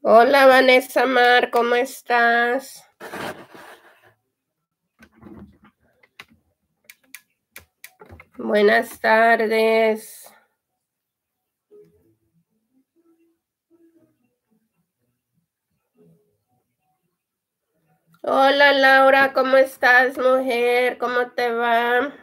Hola Vanessa Mar, ¿cómo estás? Buenas tardes. Hola Laura, ¿cómo estás, mujer? ¿Cómo te va?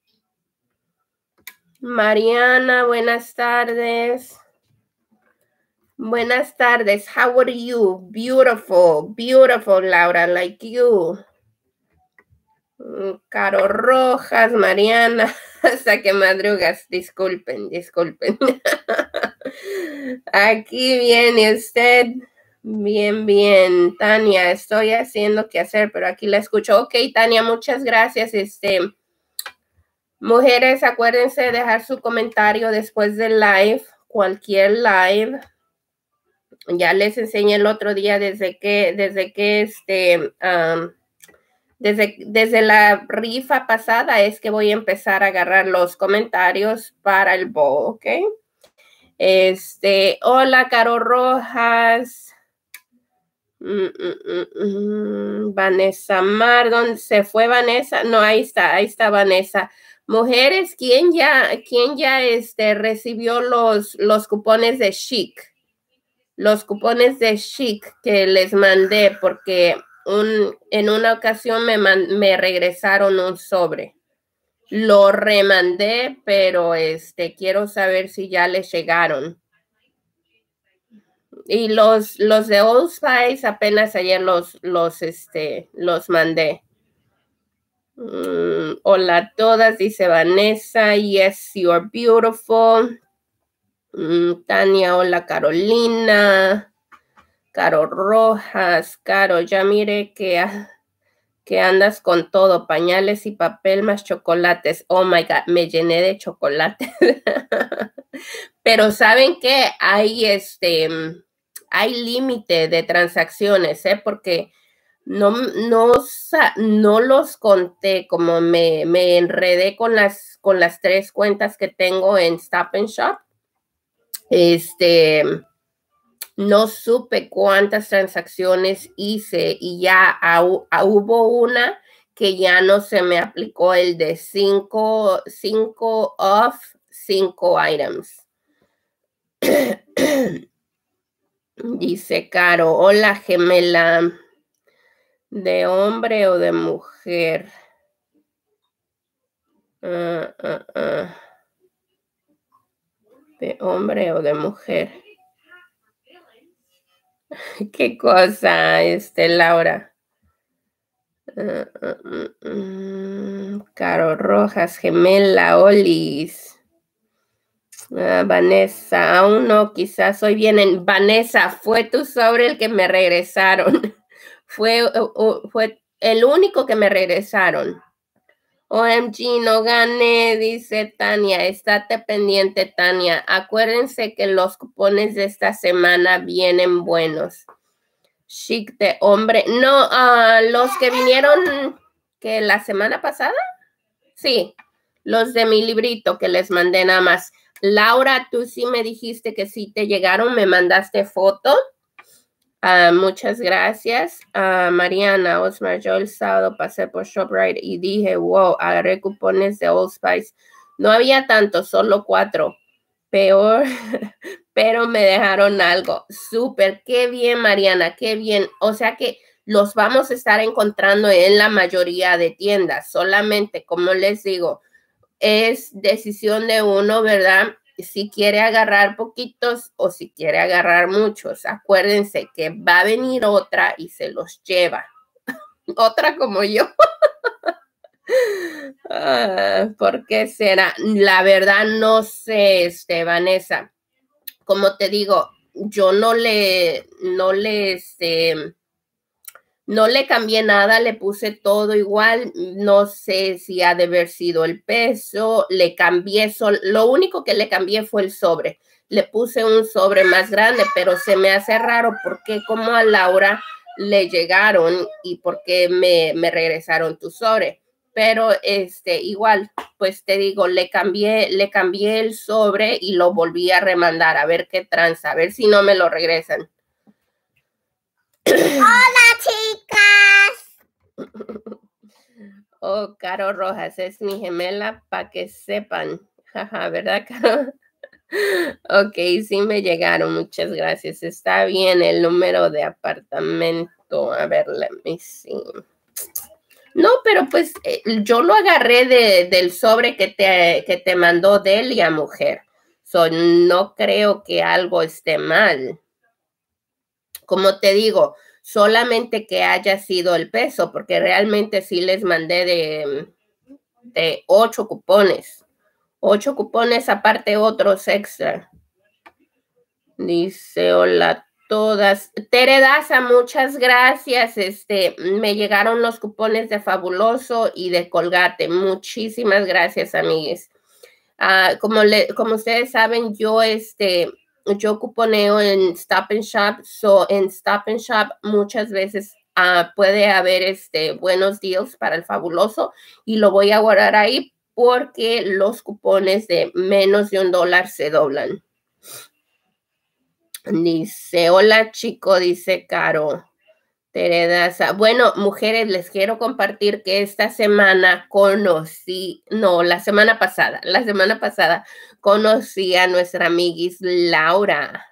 Mariana, buenas tardes. Buenas tardes. How are you? Beautiful, beautiful, Laura, like you. Caro Rojas, Mariana, hasta que madrugas. Disculpen. Aquí viene usted. Bien. Tania, estoy haciendo qué hacer, pero aquí la escucho. Ok, Tania, muchas gracias. Mujeres, acuérdense de dejar su comentario después del live, cualquier live. Ya les enseñé el otro día desde la rifa pasada es que voy a empezar a agarrar los comentarios para el bowl, ¿ok? Hola, Caro Rojas. Vanessa Mar, ¿dónde se fue Vanessa? No, ahí está Vanessa. Mujeres, ¿quién ya recibió los cupones de Chic? Los cupones de Chic que les mandé porque en una ocasión me regresaron un sobre. Lo remandé, pero quiero saber si ya les llegaron. Y los de Old Spice apenas ayer los mandé. Hola a todas, dice Vanessa. Yes, you are beautiful. Tania, hola Carolina. Caro Rojas, Caro, ya mire que andas con todo, pañales y papel más chocolates. Oh my God, me llené de chocolate. Pero ¿saben qué? Hay límite de transacciones, porque no los conté, como me enredé con las 3 cuentas que tengo en Stop and Shop. No supe cuántas transacciones hice y ya hubo una que ya no se me aplicó el de 5 off, 5 items. Dice Caro, hola gemela, ¿de hombre o de mujer? ¿De hombre o de mujer? ¿Qué cosa, Laura? Caro Rojas, gemela, Olis. Vanessa, aún no, quizás hoy vienen. Vanessa, fue tu sobre el que me regresaron. fue el único que me regresaron. OMG, no gané, dice Tania. Estate pendiente, Tania. Acuérdense que los cupones de esta semana vienen buenos. Chic de hombre. No, los que vinieron que la semana pasada. Sí, los de mi librito que les mandé nada más. Laura, tú sí me dijiste que sí te llegaron, me mandaste foto. Muchas gracias. Mariana, Osmar, yo el sábado pasé por ShopRite y dije, wow, agarré cupones de Old Spice. No había tantos, solo 4. Peor, pero me dejaron algo. Súper, qué bien, Mariana, qué bien. O sea que los vamos a estar encontrando en la mayoría de tiendas. Solamente, como les digo, es decisión de uno, ¿verdad? Si quiere agarrar poquitos o si quiere agarrar muchos. Acuérdense que va a venir otra y se los lleva. Otra como yo. ¿Por qué será? La verdad no sé, Vanessa. Como te digo, yo no le cambié nada, le puse todo igual, no sé si ha de haber sido el peso, le cambié, lo único que le cambié fue el sobre, le puse un sobre más grande, pero se me hace raro porque como a Laura le llegaron y por qué me regresaron tu sobre, pero igual, pues te digo, le cambié el sobre y lo volví a remandar, a ver qué tranza, a ver si no me lo regresan. Hola, chicas. Oh, Caro Rojas es mi gemela para que sepan. Jaja, ¿verdad, Caro? Ok, sí me llegaron. Muchas gracias. Está bien el número de apartamento. A ver, let me see. No, pero pues yo lo agarré del sobre que te mandó Delia, mujer. So, no creo que algo esté mal. Como te digo, solamente que haya sido el peso, porque realmente sí les mandé de 8 cupones. 8 cupones aparte otros extra. Dice, hola todas. Tere Daza, muchas gracias. Me llegaron los cupones de Fabuloso y de Colgate. Muchísimas gracias, amigues. Como ustedes saben, yo cuponeo en Stop and Shop. So, en Stop and Shop muchas veces puede haber buenos deals para el Fabuloso y lo voy a guardar ahí porque los cupones de menos de $1 se doblan. Dice, hola chico, dice Caro. Teredaza. Bueno, mujeres, les quiero compartir que esta semana la semana pasada conocí a nuestra amiguis Laura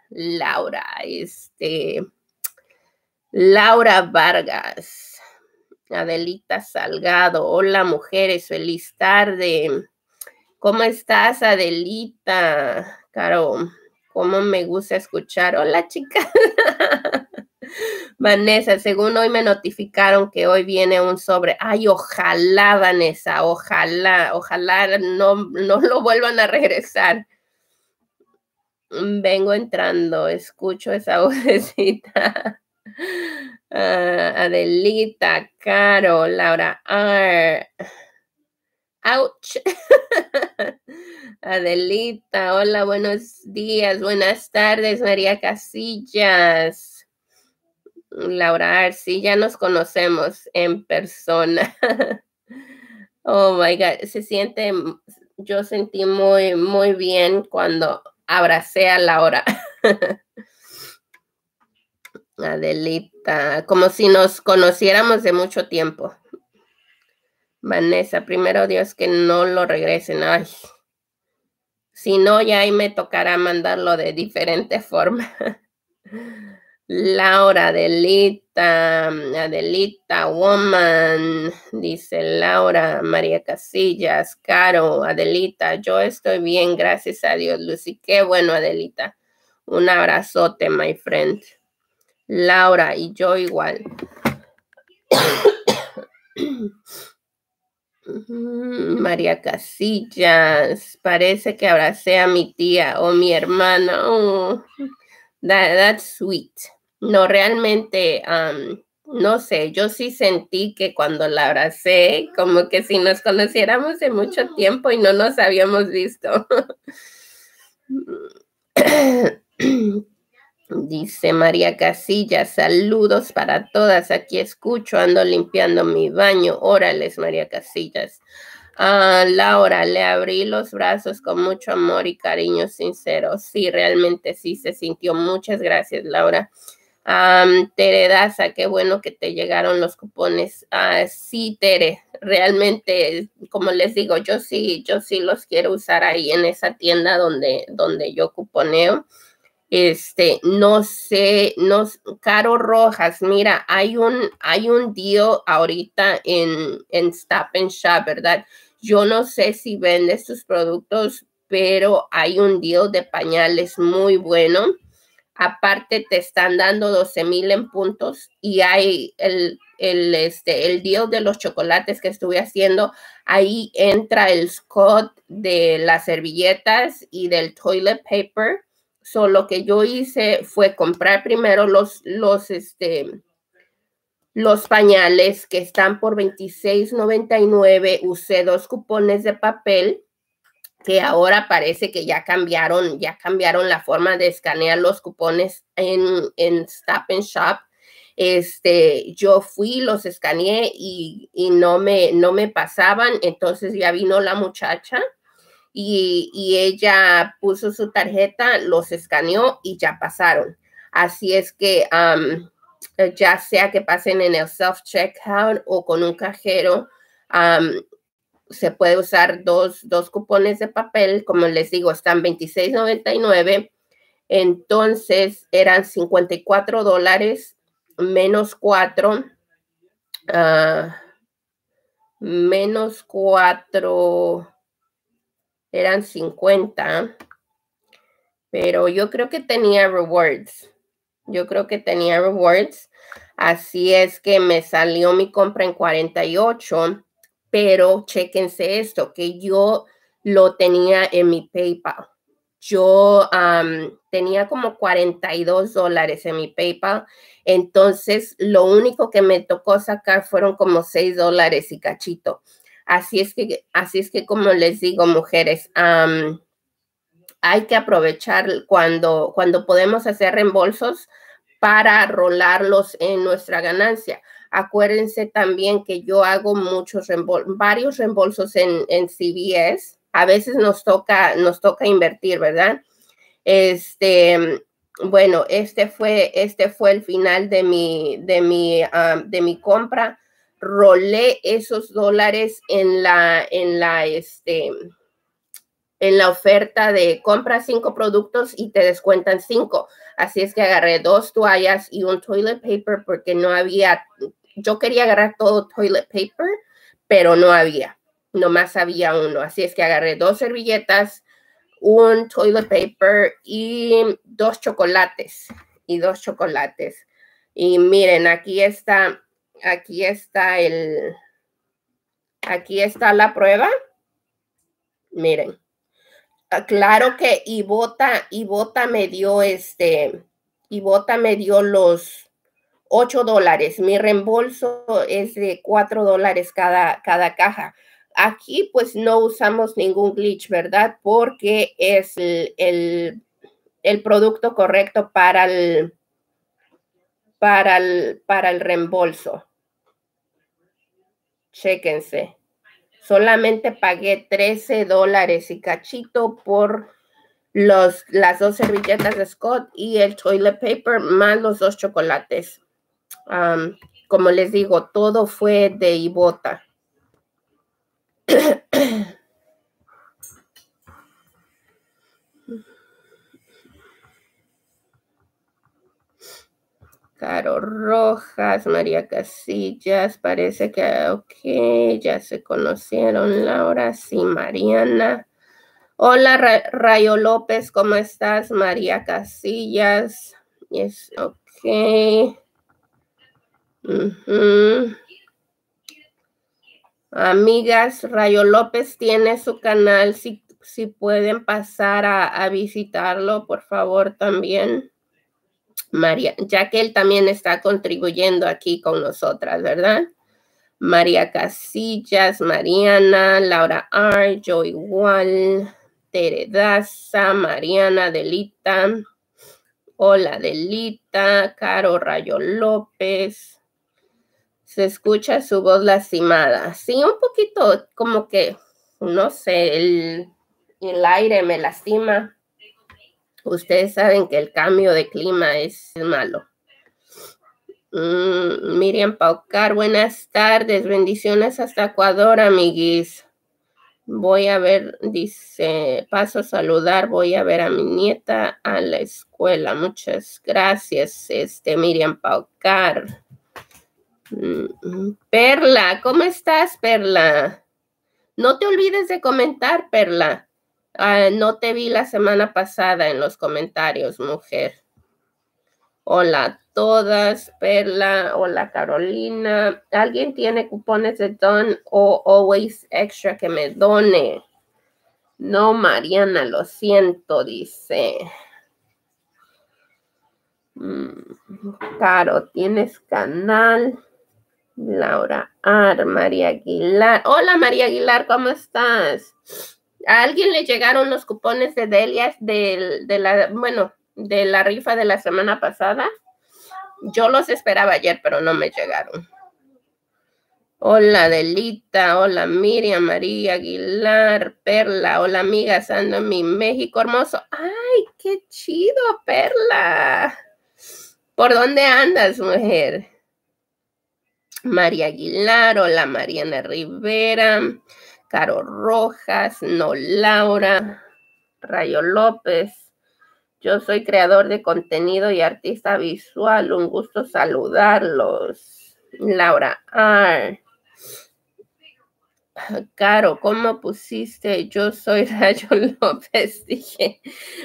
Vargas, Adelita Salgado. Hola mujeres, feliz tarde. ¿Cómo estás, Adelita? Caro, cómo me gusta escuchar. Hola, chica. Vanessa, según hoy me notificaron que hoy viene un sobre. Ay, ojalá, Vanessa, ojalá no lo vuelvan a regresar. Vengo entrando, escucho esa vocecita. Adelita, Caro, Laura R. Ouch. Adelita, hola, buenos días, buenas tardes, María Casillas. Laura, sí, ya nos conocemos en persona. Oh my God, yo sentí muy, muy bien cuando abracé a Laura. Adelita, como si nos conociéramos de mucho tiempo. Vanessa, primero Dios que no lo regresen. Ay, si no, ya ahí me tocará mandarlo de diferente forma. Laura, Adelita, woman, dice Laura, María Casillas, Caro, Adelita, yo estoy bien, gracias a Dios, Lucy, qué bueno, Adelita. Un abrazote, my friend. Laura, y yo igual. María Casillas, parece que abracé a mi tía o mi hermana. Oh, that's sweet. No, realmente, no sé, yo sí sentí que cuando la abracé, como que si nos conociéramos de mucho tiempo y no nos habíamos visto. Dice María Casillas, saludos para todas, aquí escucho, ando limpiando mi baño, órales María Casillas. Laura, le abrí los brazos con mucho amor y cariño sincero. Sí, realmente sí se sintió. Muchas gracias, Laura. Tere Daza, qué bueno que te llegaron los cupones. Sí, Tere, realmente, como les digo, yo sí los quiero usar ahí en esa tienda donde yo cuponeo. No sé, Caro Rojas, mira, hay un deal ahorita en Stop and Shop, ¿verdad? Yo no sé si vendes tus productos, pero hay un deal de pañales muy bueno. Aparte, te están dando 12,000 en puntos y hay el deal de los chocolates que estuve haciendo. Ahí entra el Scott de las servilletas y del toilet paper. So, lo que yo hice fue comprar primero los pañales que están por $26.99. Usé 2 cupones de papel que ahora parece que ya cambiaron la forma de escanear los cupones en Stop and Shop. Yo fui, los escaneé y no me pasaban, entonces ya vino la muchacha y ella puso su tarjeta, los escaneó y ya pasaron. Así es que ya sea que pasen en el self-checkout o con un cajero. Se puede usar dos cupones de papel, como les digo, están $26.99. Entonces eran $54 menos 4, menos 4 eran 50, pero yo creo que tenía rewards. Así es que me salió mi compra en 48, pero chéquense esto, que yo lo tenía en mi PayPal. Yo tenía como $42 en mi PayPal. Entonces, lo único que me tocó sacar fueron como $6 y cachito. Así es que como les digo, mujeres, hay que aprovechar cuando podemos hacer reembolsos para rolarlos en nuestra ganancia. Acuérdense también que yo hago varios reembolsos en CVS. A veces nos toca invertir, ¿verdad? Bueno, este fue el final de mi compra. Rolé esos dólares en la oferta de compra 5 productos y te descuentan 5. Así es que agarré 2 toallas y un toilet paper porque no había. Yo quería agarrar todo toilet paper, pero no había. Nomás había uno. Así es que agarré 2 servilletas, un toilet paper y 2 chocolates. Y miren, aquí está la prueba. Miren. Claro que Ibota me dio los $8. Mi reembolso es de $4 cada caja. Aquí pues no usamos ningún glitch, ¿verdad? Porque es el producto correcto para el reembolso. Chéquense. Solamente pagué $13 y cachito por las 2 servilletas de Scott y el toilet paper más los 2 chocolates. Como les digo, todo fue de Ibota. Caro Rojas, María Casillas, parece que ok, ya se conocieron. Laura, sí, Mariana. Hola, Rayo López, ¿cómo estás? María Casillas. Yes, ok. Amigas, Rayo López tiene su canal. Si pueden pasar a visitarlo, por favor, también. María, ya que él también está contribuyendo aquí con nosotras, ¿verdad? María Casillas, Mariana, Laura R., yo igual, Teredaza, Mariana, Delita, hola Delita, Caro Rayo López. Se escucha su voz lastimada. Sí, un poquito como que, no sé, el aire me lastima. Ustedes saben que el cambio de clima es malo. Miriam Paucar, buenas tardes, bendiciones hasta Ecuador, amiguis. Voy a ver, dice, paso a saludar, voy a ver a mi nieta a la escuela. Muchas gracias, Miriam Paucar. Perla, ¿cómo estás, Perla? No te olvides de comentar, Perla. No te vi la semana pasada en los comentarios, mujer. Hola a todas, Perla, hola Carolina. ¿Alguien tiene cupones de Don o Always Extra que me done? No, Mariana, lo siento, dice. Caro, ¿tienes canal? Laura R., María Aguilar. Hola, María Aguilar, ¿cómo estás? ¿A alguien le llegaron los cupones de Delias de la rifa de la semana pasada? Yo los esperaba ayer, pero no me llegaron. Hola, Delita. Hola, Miriam, María Aguilar, Perla. Hola, amigas, ando en mi México hermoso. ¡Ay, qué chido, Perla! ¿Por dónde andas, mujer? María Aguilar, hola Mariana Rivera, Caro Rojas, No Laura, Rayo López. Yo soy creador de contenido y artista visual. Un gusto saludarlos. Laura R. Caro, ¿cómo pusiste? Yo soy Rayo López. Dije,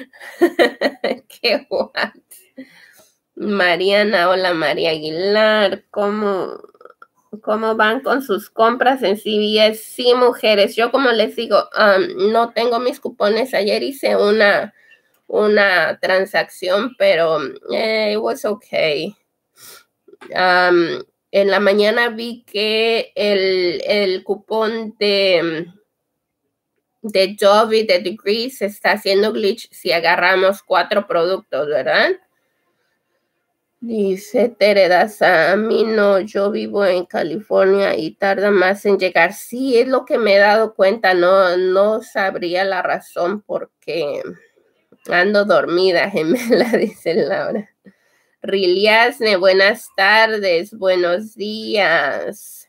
qué guay. Mariana, hola María Aguilar. ¿Cómo van con sus compras en CVS? Sí, mujeres. Yo, como les digo, no tengo mis cupones. Ayer hice una transacción, pero it was okay. En la mañana vi que el cupón de Dove y de Degree se está haciendo glitch si agarramos 4 productos, ¿verdad? Dice Teredaza, a mí no, yo vivo en California y tarda más en llegar. Sí, es lo que me he dado cuenta, no sabría la razón porque ando dormida, gemela, dice Laura. Riliasne, buenas tardes, buenos días.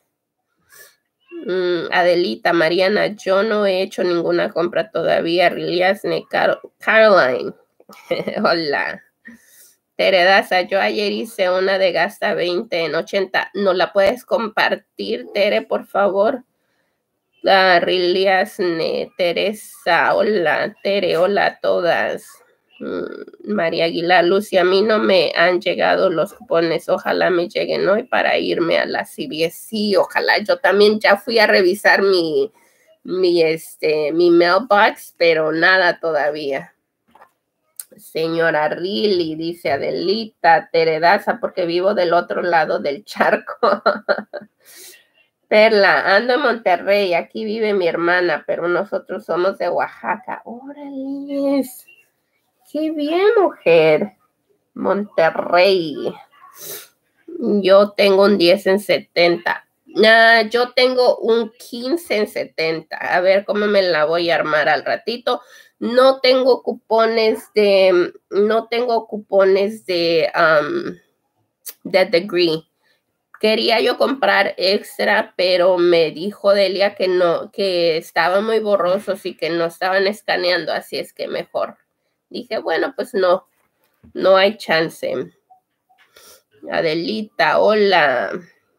Adelita, Mariana, yo no he hecho ninguna compra todavía. Riliasne, Caroline, hola. Teredaza, yo ayer hice una de gasta 20 en 80. ¿No la puedes compartir, Tere, por favor? Riliasne, Teresa, hola, Tere, hola a todas. María Aguilar, Lucy, a mí no me han llegado los cupones, ojalá me lleguen hoy para irme a la CVS. Sí, ojalá. Yo también ya fui a revisar mi mailbox, pero nada todavía. Señora Riley, dice Adelita, Teredaza, porque vivo del otro lado del charco. Perla, ando en Monterrey, aquí vive mi hermana, pero nosotros somos de Oaxaca. Órale, qué bien, mujer. Monterrey. Yo tengo un 10 en 70. Yo tengo un 15 en 70. A ver cómo me la voy a armar al ratito. No tengo cupones de Degree. Quería yo comprar extra, pero me dijo Delia que no, que estaban muy borrosos y que no estaban escaneando, así es que mejor. Dije, bueno, pues no hay chance. Adelita, hola.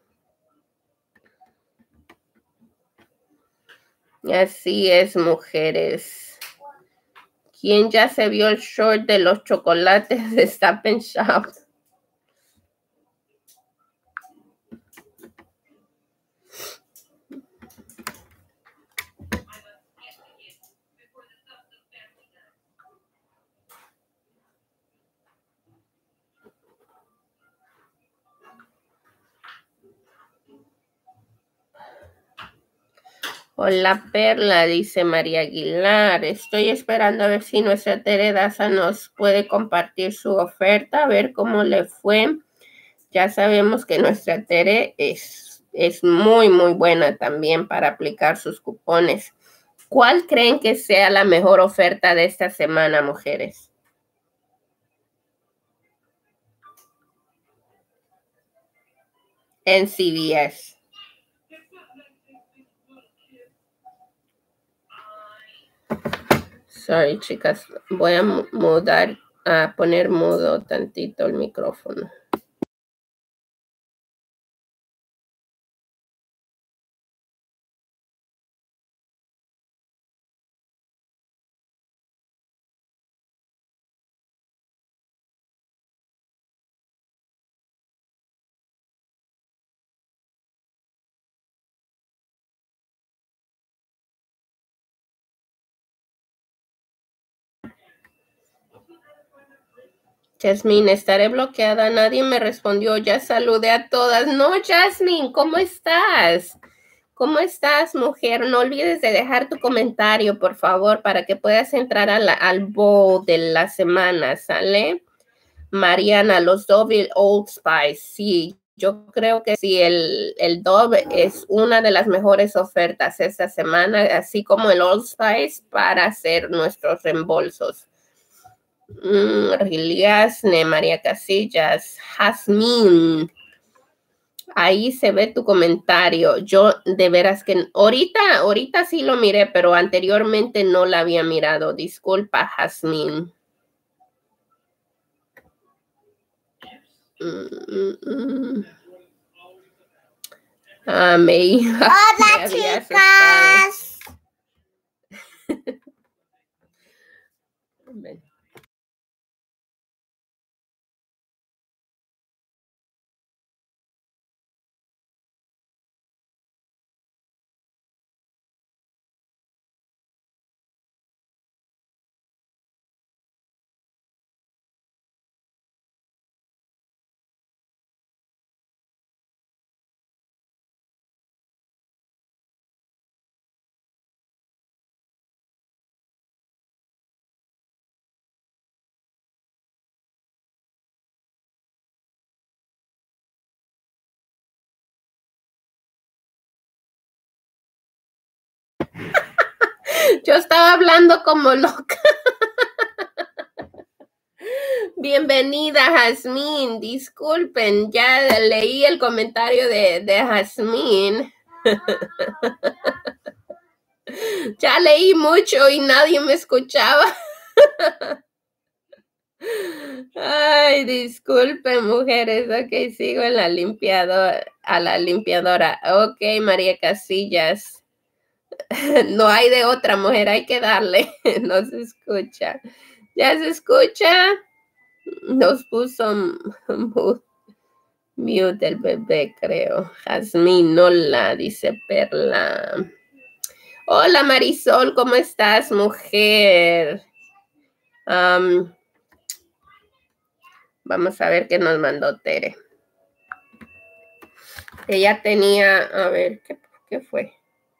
Así es, mujeres. ¿Quién ya se vio el short de los chocolates de Stop and Shop? Hola Perla, dice María Aguilar. Estoy esperando a ver si nuestra Teredaza nos puede compartir su oferta, a ver cómo le fue. Ya sabemos que nuestra Tere es muy, muy buena también para aplicar sus cupones. ¿Cuál creen que sea la mejor oferta de esta semana, mujeres? En CVS. Sorry, chicas. Voy a poner mudo tantito el micrófono. Jasmine, estaré bloqueada. Nadie me respondió. Ya saludé a todas. No, Jasmine, ¿cómo estás? ¿Cómo estás, mujer? No olvides de dejar tu comentario, por favor, para que puedas entrar al bowl de la semana, ¿sale? Mariana, los Dove Old Spice. Sí, yo creo que sí, el Dove es una de las mejores ofertas esta semana, así como el Old Spice para hacer nuestros reembolsos. Riliasne, María Casillas, Jazmín. Ahí se ve tu comentario. Yo de veras que ahorita sí lo miré, pero anteriormente no la había mirado. Disculpa, Jazmín. Me Hola, chicas. Yo estaba hablando como loca. Bienvenida, Jazmín. Disculpen, ya leí el comentario de Jazmín. Ya leí mucho y nadie me escuchaba. Ay, disculpen, mujeres. Ok, sigo en la limpiadora, a la limpiadora. Ok, María Casillas. No hay de otra, mujer, hay que darle. No se escucha. ¿Ya se escucha? Nos puso mute el bebé, creo. Jazmín, hola, dice Perla. Hola, Marisol, ¿cómo estás, mujer? Vamos a ver qué nos mandó Tere. Ella tenía, a ver, ¿qué fue?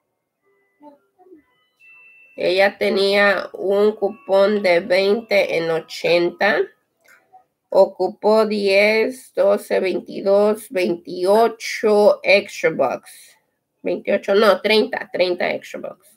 Ella tenía un cupón de 20 en 80. Ocupó 10, 12, 22, 28 extra bucks. 28, no, 30 extra bucks.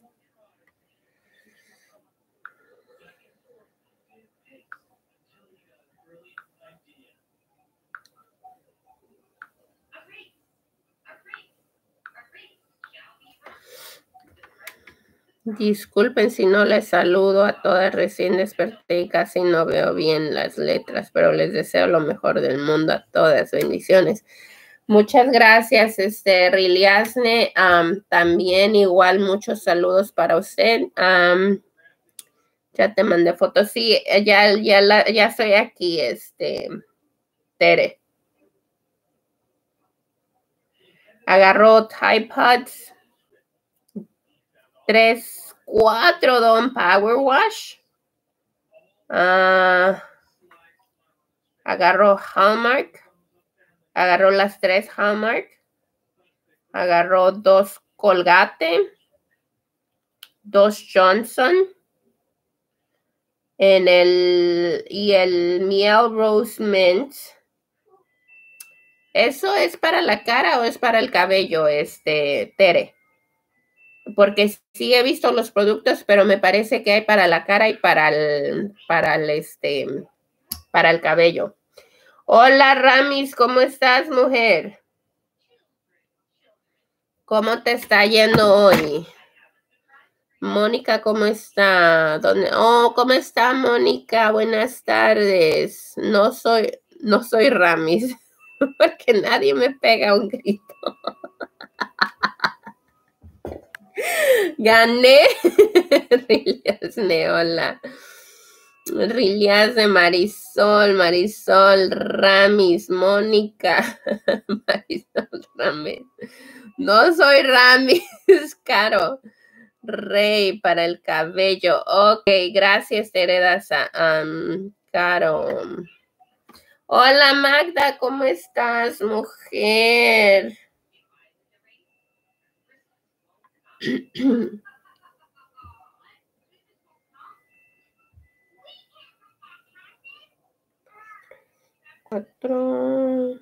Disculpen si no les saludo a todas, recién desperté y casi no veo bien las letras, pero les deseo lo mejor del mundo a todas. Bendiciones. Muchas gracias, Riliasne. También igual muchos saludos para usted. Ya te mandé fotos. Sí, ya estoy aquí, Tere. Agarró Tide Pods 3, 4 Dawn Power Wash. Agarró Hallmark. Agarró las 3 Hallmark. Agarró 2 Colgate. 2 Johnson. Y el Miel Rose Mint. ¿Eso es para la cara o es para el cabello, Tere? Porque sí he visto los productos, pero me parece que hay para la cara y para el cabello. Hola, Ramis, ¿cómo estás, mujer? ¿Cómo te está yendo hoy? Mónica, ¿cómo está? ¿Cómo está, Mónica? Buenas tardes. No soy Ramis, porque nadie me pega un grito. Gané. Hola. Rillas de Marisol, Ramis, Mónica. Marisol, Ramis. No soy Ramis, Caro. Rey para el cabello. Ok, gracias, Teresa. Caro. Hola, Magda, ¿cómo estás, mujer? Cuatro.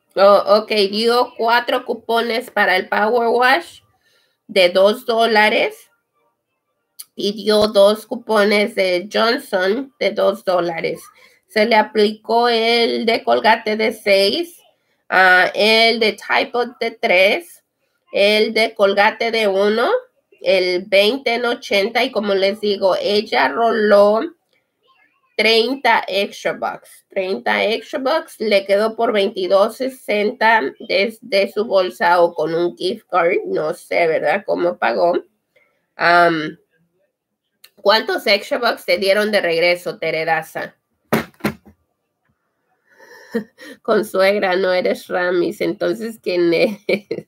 Oh, ok, dio 4 cupones para el Power Wash de $2 y dio 2 cupones de Johnson de $2. Se le aplicó el de Colgate de 6, el de Typo de 3, el de Colgate de 1, el 20 en 80 y como les digo, ella roló 30 extra bucks. 30 extra bucks le quedó por $22.60 desde su bolsa o con un gift card. No sé, ¿verdad? ¿Cómo pagó? ¿Cuántos extra bucks te dieron de regreso, Teredaza? Con suegra no eres Ramis, entonces ¿quién es?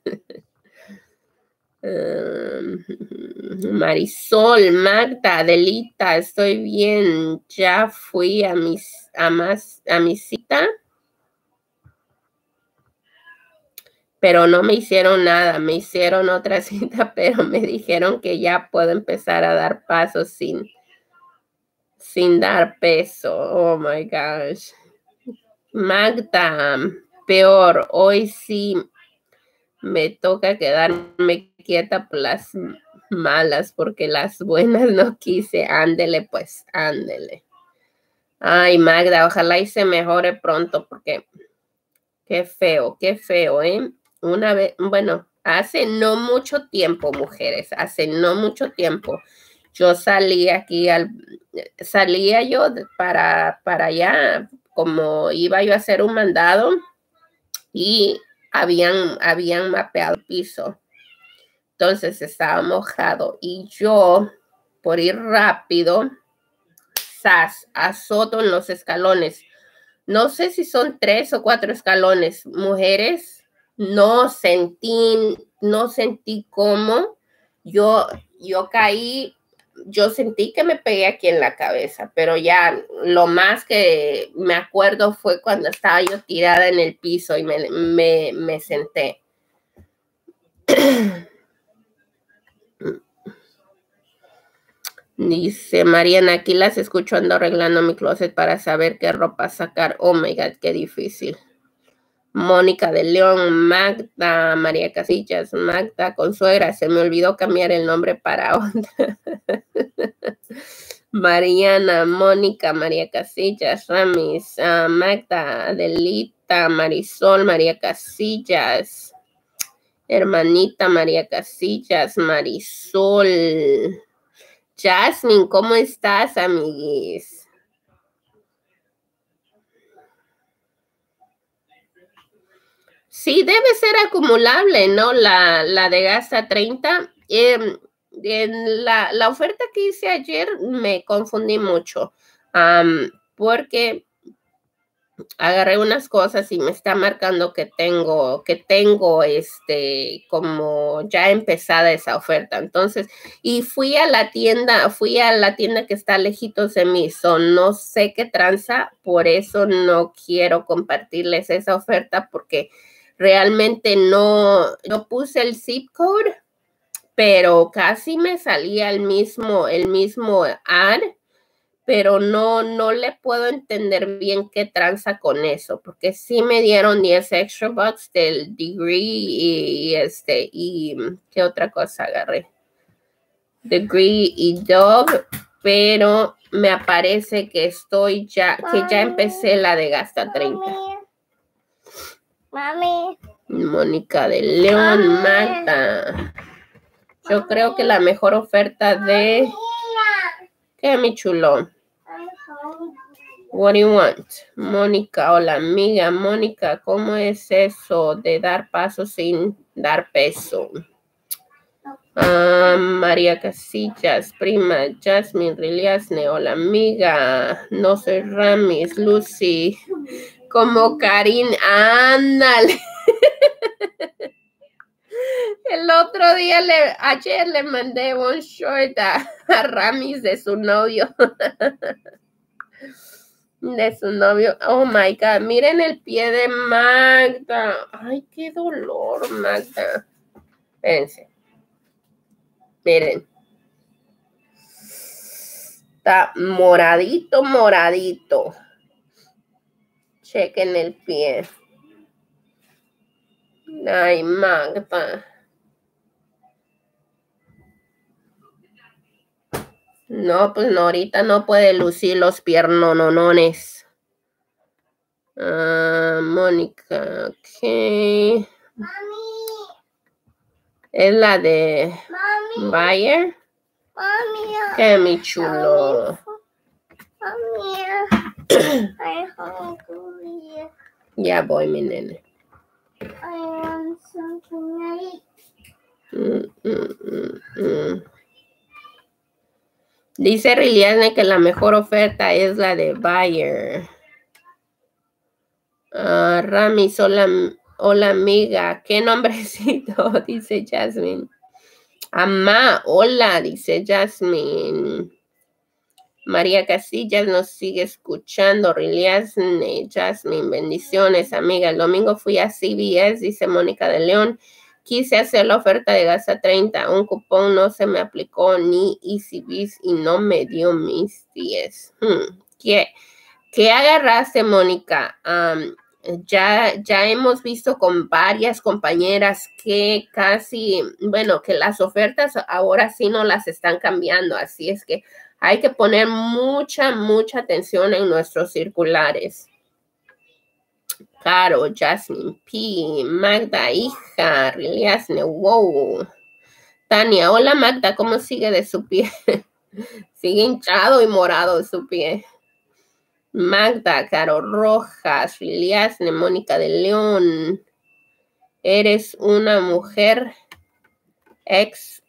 Marisol, Magda, Adelita, estoy bien. Ya fui a mi cita, pero no me hicieron nada. Me hicieron otra cita, pero me dijeron que ya puedo empezar a dar pasos sin dar peso. Oh my gosh. Magda, peor. Hoy sí me toca quedarme quieta por las malas, porque las buenas no quise. Ándele, pues, ándele. Ay, Magda, ojalá y se mejore pronto, porque qué feo, ¿eh? Una vez, bueno, hace no mucho tiempo, mujeres, hace no mucho tiempo, yo salía yo para allá, como iba yo a hacer un mandado y habían mapeado el piso. Entonces estaba mojado y yo, por ir rápido, azoto en los escalones. No sé si son 3 o 4 escalones. Mujeres, no sentí cómo yo caí. Yo sentí que me pegué aquí en la cabeza, pero ya lo más que me acuerdo fue cuando estaba yo tirada en el piso y me senté. Dice Mariana, aquí las escucho, ando arreglando mi closet para saber qué ropa sacar. Oh my God, qué difícil. Mónica de León, Magda, María Casillas, Magda Consuegra, se me olvidó cambiar el nombre para otra. Mariana, Mónica, María Casillas, Ramis, Magda, Adelita, Marisol, María Casillas, hermanita María Casillas, Marisol. Jasmine, ¿cómo estás, amiguis? Sí, debe ser acumulable, ¿no? La de gasta 30. En la oferta que hice ayer me confundí mucho, porque agarré unas cosas y me está marcando que tengo como ya empezada esa oferta. Entonces, y fui a la tienda que está lejitos de mí, no sé qué tranza, por eso no quiero compartirles esa oferta porque realmente no puse el zip code, pero casi me salía el mismo ad, pero no le puedo entender bien qué tranza con eso, porque sí me dieron 10 extra bucks del Degree y ¿qué otra cosa agarré? Degree y Dove, pero me aparece que ya empecé la de gasta 30. Mami. Mónica de León, Magda. Yo creo que la mejor oferta de... ¿Qué, mi chulo? What do you want? Mónica, hola amiga. Mónica, ¿cómo es eso de dar paso sin dar peso? María Casillas, prima, Jasmine Riliasne, hola amiga. No soy Ramis, Lucy. Como Karin, ándale. El otro día, ayer le mandé un short a Ramis de su novio. De su novio. Oh my God, miren el pie de Magda. Ay, qué dolor, Magda. Espérense. Miren. Está moradito. Chequen el pie. Ay, Magda. No, pues no, ahorita no puede lucir los piernonones. Mónica, ok. Mami. Es la de Mami. Bayer. Mami. Qué mi chulo. Mami. I'm hungry. Ya voy, mi nene. I want something to eat. Dice Riliane que la mejor oferta es la de Bayer. Ramis, hola amiga. ¿Qué nombrecito? Dice Jasmine. Amá, hola, dice Jasmine. María Casillas nos sigue escuchando. Riliane, Jasmine, bendiciones, amiga. El domingo fui a CVS, dice Mónica de León. Quise hacer la oferta de gasta 30. Un cupón no se me aplicó ni EasyBiz y no me dio mis 10. ¿Qué agarraste, Mónica? Ya hemos visto con varias compañeras que casi, bueno, que las ofertas ahora sí no las están cambiando. Así es que hay que poner mucha atención en nuestros circulares. Caro, Jasmine P, Magda, hija, Riliasne, wow. Tania, hola Magda, ¿cómo sigue de su pie? Sigue hinchado y morado su pie. Magda, Caro Rojas, Riliasne, Mónica de León. Eres una mujer ex.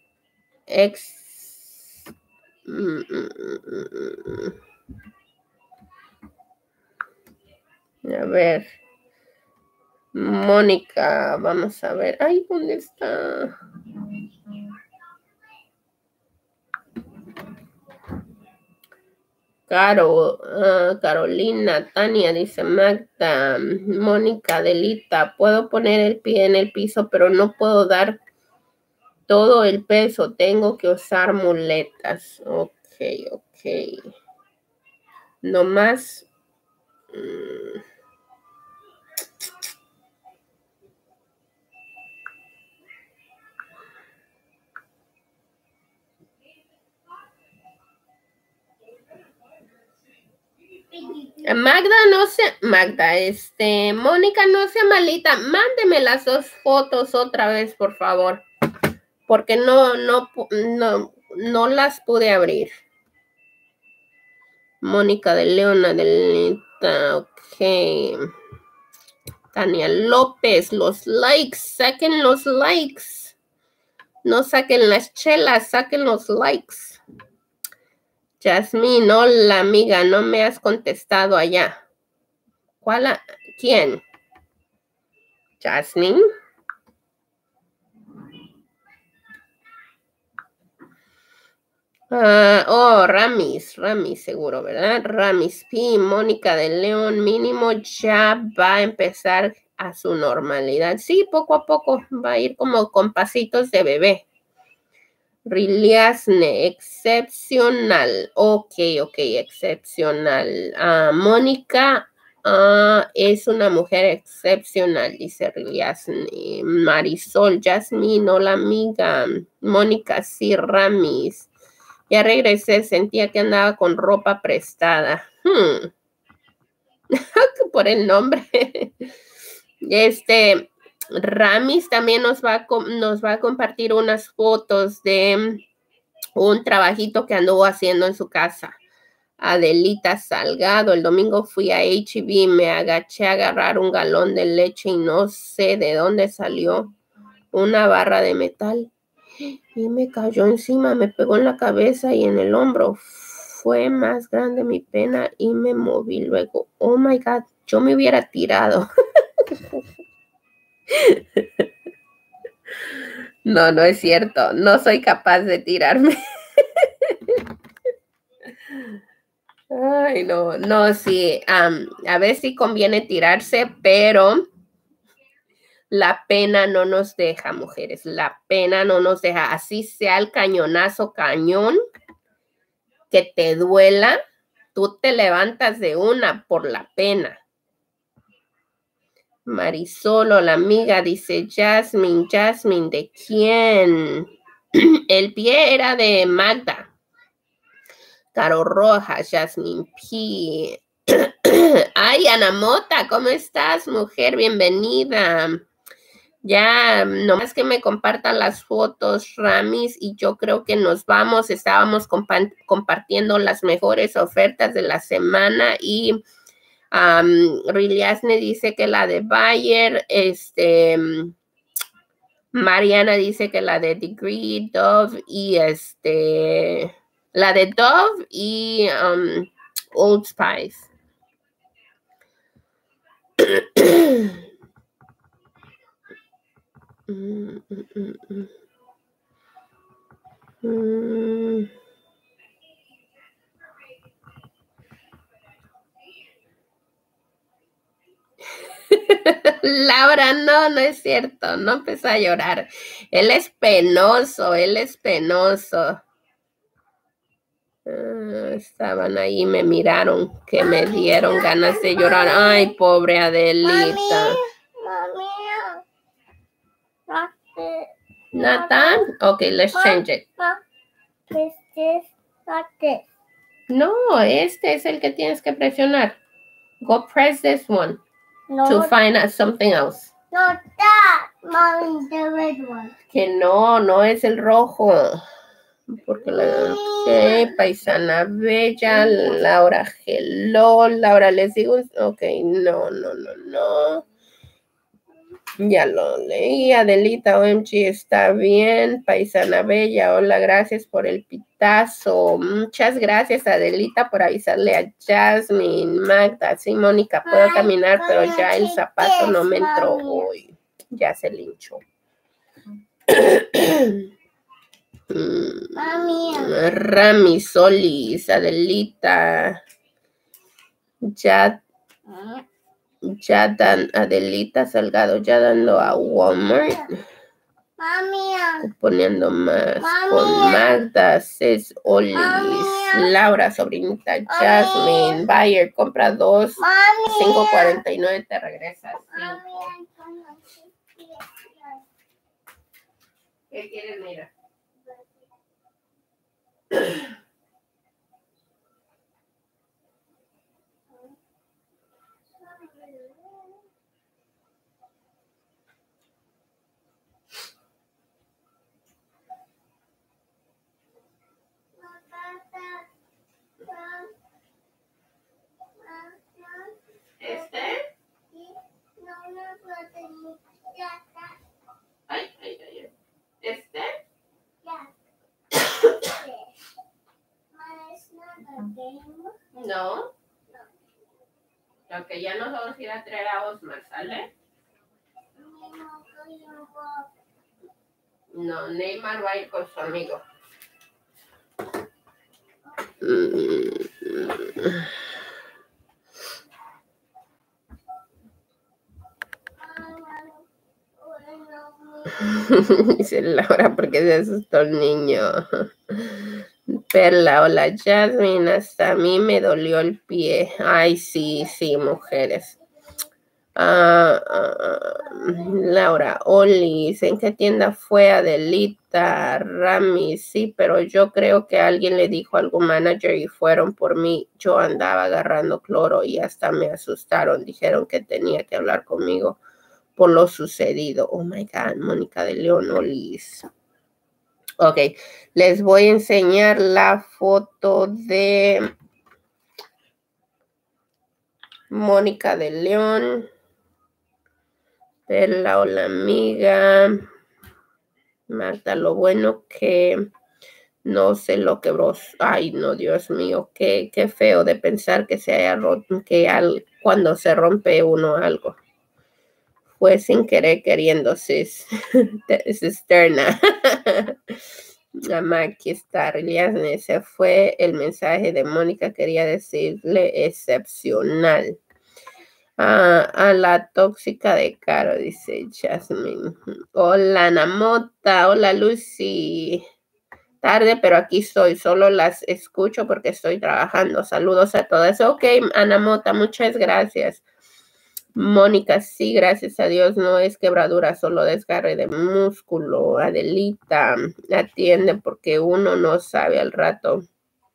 A ver. Mónica, vamos a ver. Ay, ¿dónde está? Carolina, Tania, dice Magda. Mónica, Delita, puedo poner el pie en el piso, pero no puedo dar todo el peso. Tengo que usar muletas. Ok. No más. Mónica, no sea malita, mándeme las dos fotos otra vez, por favor, porque no las pude abrir. Mónica de Leona, Delita, ok. Tania López, los likes, saquen los likes. No saquen las chelas, saquen los likes. Jasmine, hola amiga, no me has contestado allá. ¿Quién? Jasmine. Ramis seguro, ¿verdad? Ramis P, Mónica de León, mínimo ya va a empezar a su normalidad. Sí, poco a poco va a ir como con pasitos de bebé. Riliasne, excepcional. Ok, excepcional. Mónica es una mujer excepcional, dice Riliasne. Marisol, Jasmine, hola amiga. Mónica, sí, Ramis. Ya regresé, sentía que andaba con ropa prestada. Por el nombre. Ramis también nos va a compartir unas fotos de un trabajito que anduvo haciendo en su casa. Adelita Salgado, el domingo fui a H-E-B, me agaché a agarrar un galón de leche y no sé de dónde salió una barra de metal y me cayó encima, me pegó en la cabeza y en el hombro. Fue más grande mi pena y me moví luego. Oh my God, yo me hubiera tirado. No es cierto. No soy capaz de tirarme. Ay, no, sí. A ver si conviene tirarse, pero la pena no nos deja, mujeres. La pena no nos deja. Así sea el cañonazo cañón que te duela, tú te levantas de una por la pena. Marisol, la amiga, dice Jasmine. Jasmine, ¿de quién? El pie era de Magda. Caro Rojas, Jasmine P. Ay, Ana Mota, ¿cómo estás, mujer? Bienvenida. Ya, nomás que me compartan las fotos, Ramis, y yo creo que nos vamos. Estábamos compartiendo las mejores ofertas de la semana y Riliasne dice que la de Bayer, Mariana dice que la de Degree, Dove y la de Dove y Old Spice. Laura, no es cierto, no empezó a llorar. Él es penoso, estaban ahí, me miraron, que me dieron ganas de llorar. Ay, pobre Adelita. Not that? Okay, let's change it. No, este es el que tienes que presionar. Go press this one to find out something else. Not that, Mommy, the red one. Que no es el rojo. Porque Paisana Bella, Laura Hello, Laura les digo, ok, no. Ya lo leí, Adelita OMG está bien, Paisana Bella, hola, gracias por el pitazo. Muchas gracias, Adelita, por avisarle a Jasmine, Magda, sí, Mónica, puedo caminar, pero ya el zapato no me entró hoy. Ya se linchó. Rami, Solis, Adelita, Adelita Salgado, ya dando a Walmart. Poniendo más con Magda, Cés, Olis, Laura, sobrinita, Jasmine, Bayer, compra 2, 5.49, te regresas. ¿Qué quieres, mira? No. Ok, ya nos vamos a ir a traer a Osmar, ¿sale? No, Neymar va a ir con su amigo. Dice Laura porque se asustó el niño. Perla, hola Jasmine, hasta a mí me dolió el pie. Ay, sí, mujeres. Laura, Olis, ¿en qué tienda fue Adelita? Rami, sí, pero yo creo que alguien le dijo a algún manager y fueron por mí. Yo andaba agarrando cloro y hasta me asustaron. Dijeron que tenía que hablar conmigo por lo sucedido. Oh my God, Mónica de León, Olis. Ok, les voy a enseñar la foto de Mónica de León. Perla, hola amiga. Marta, lo bueno que no se lo quebró. Ay, no, Dios mío, qué feo de pensar que se haya roto, cuando se rompe uno algo. Fue sin querer queriendo, cisterna. Aquí está, Riliasne, ese fue el mensaje de Mónica, quería decirle excepcional. A la tóxica de Caro, dice Jasmine. Hola, Namota, hola, Lucy. Tarde, pero aquí estoy, solo las escucho porque estoy trabajando. Saludos a todas. Ok, Ana Mota, muchas gracias. Mónica, sí, gracias a Dios, no es quebradura, solo desgarre de músculo. Adelita, atiende porque uno no sabe al rato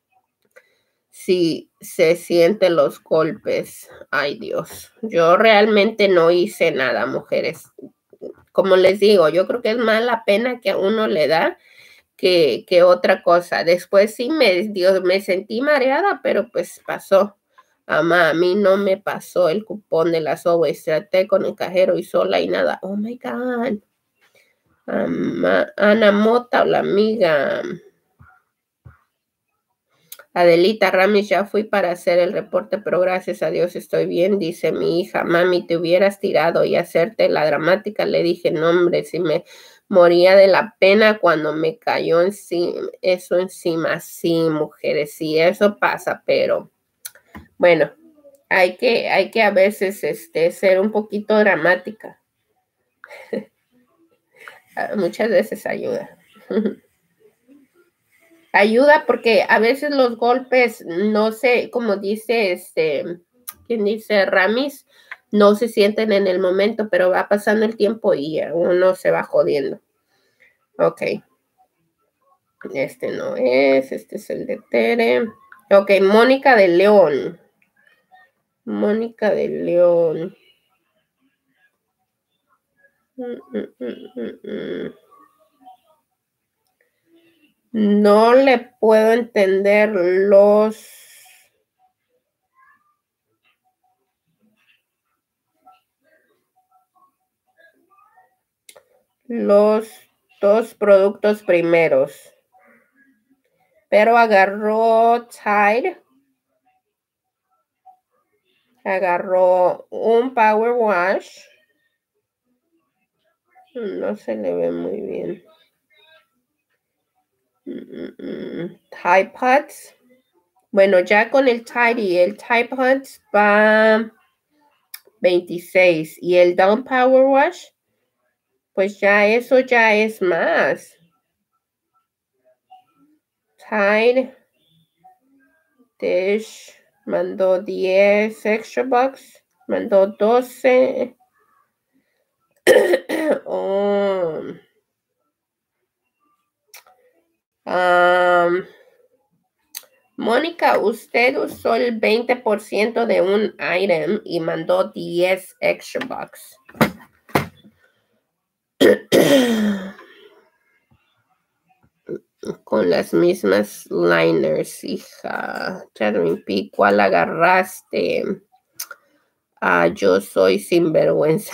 si se sienten los golpes. Ay, Dios, yo realmente no hice nada, mujeres. Como les digo, yo creo que es más la pena que a uno le da que otra cosa. Después sí me sentí mareada, pero pues pasó. A mí no me pasó el cupón de las Always. Traté con el cajero y sola y nada. Oh my God. Ana Mota, la amiga. Adelita Ramis, ya fui para hacer el reporte, pero gracias a Dios estoy bien, dice mi hija. Mami, te hubieras tirado y hacerte la dramática. Le dije, no, hombre, si me moría de la pena cuando me cayó eso encima. Sí, mujeres, sí, eso pasa, pero bueno, hay que a veces ser un poquito dramática. Muchas veces ayuda. Ayuda porque a veces los golpes, no sé, como dice quien dice Ramis, no se sienten en el momento, pero va pasando el tiempo y uno se va jodiendo. Ok. Este no es, este es el de Tere. Ok, Mónica de León. Mónica de León. No le puedo entender los dos productos primeros. Pero agarró Tide. Agarró un Power Wash. No se le ve muy bien. Tide Pods. Bueno, ya con el Tide y el Tide Pods va 26. Y el Down Power Wash, pues ya eso ya es más. Tide Dish mandó 10 extra bucks. Mandó 12. Mónica, usted usó el 20% de un item y mandó 10 extra bucks. Con las mismas liners, hija. Jasmine P, ¿cuál agarraste? Yo soy sinvergüenza.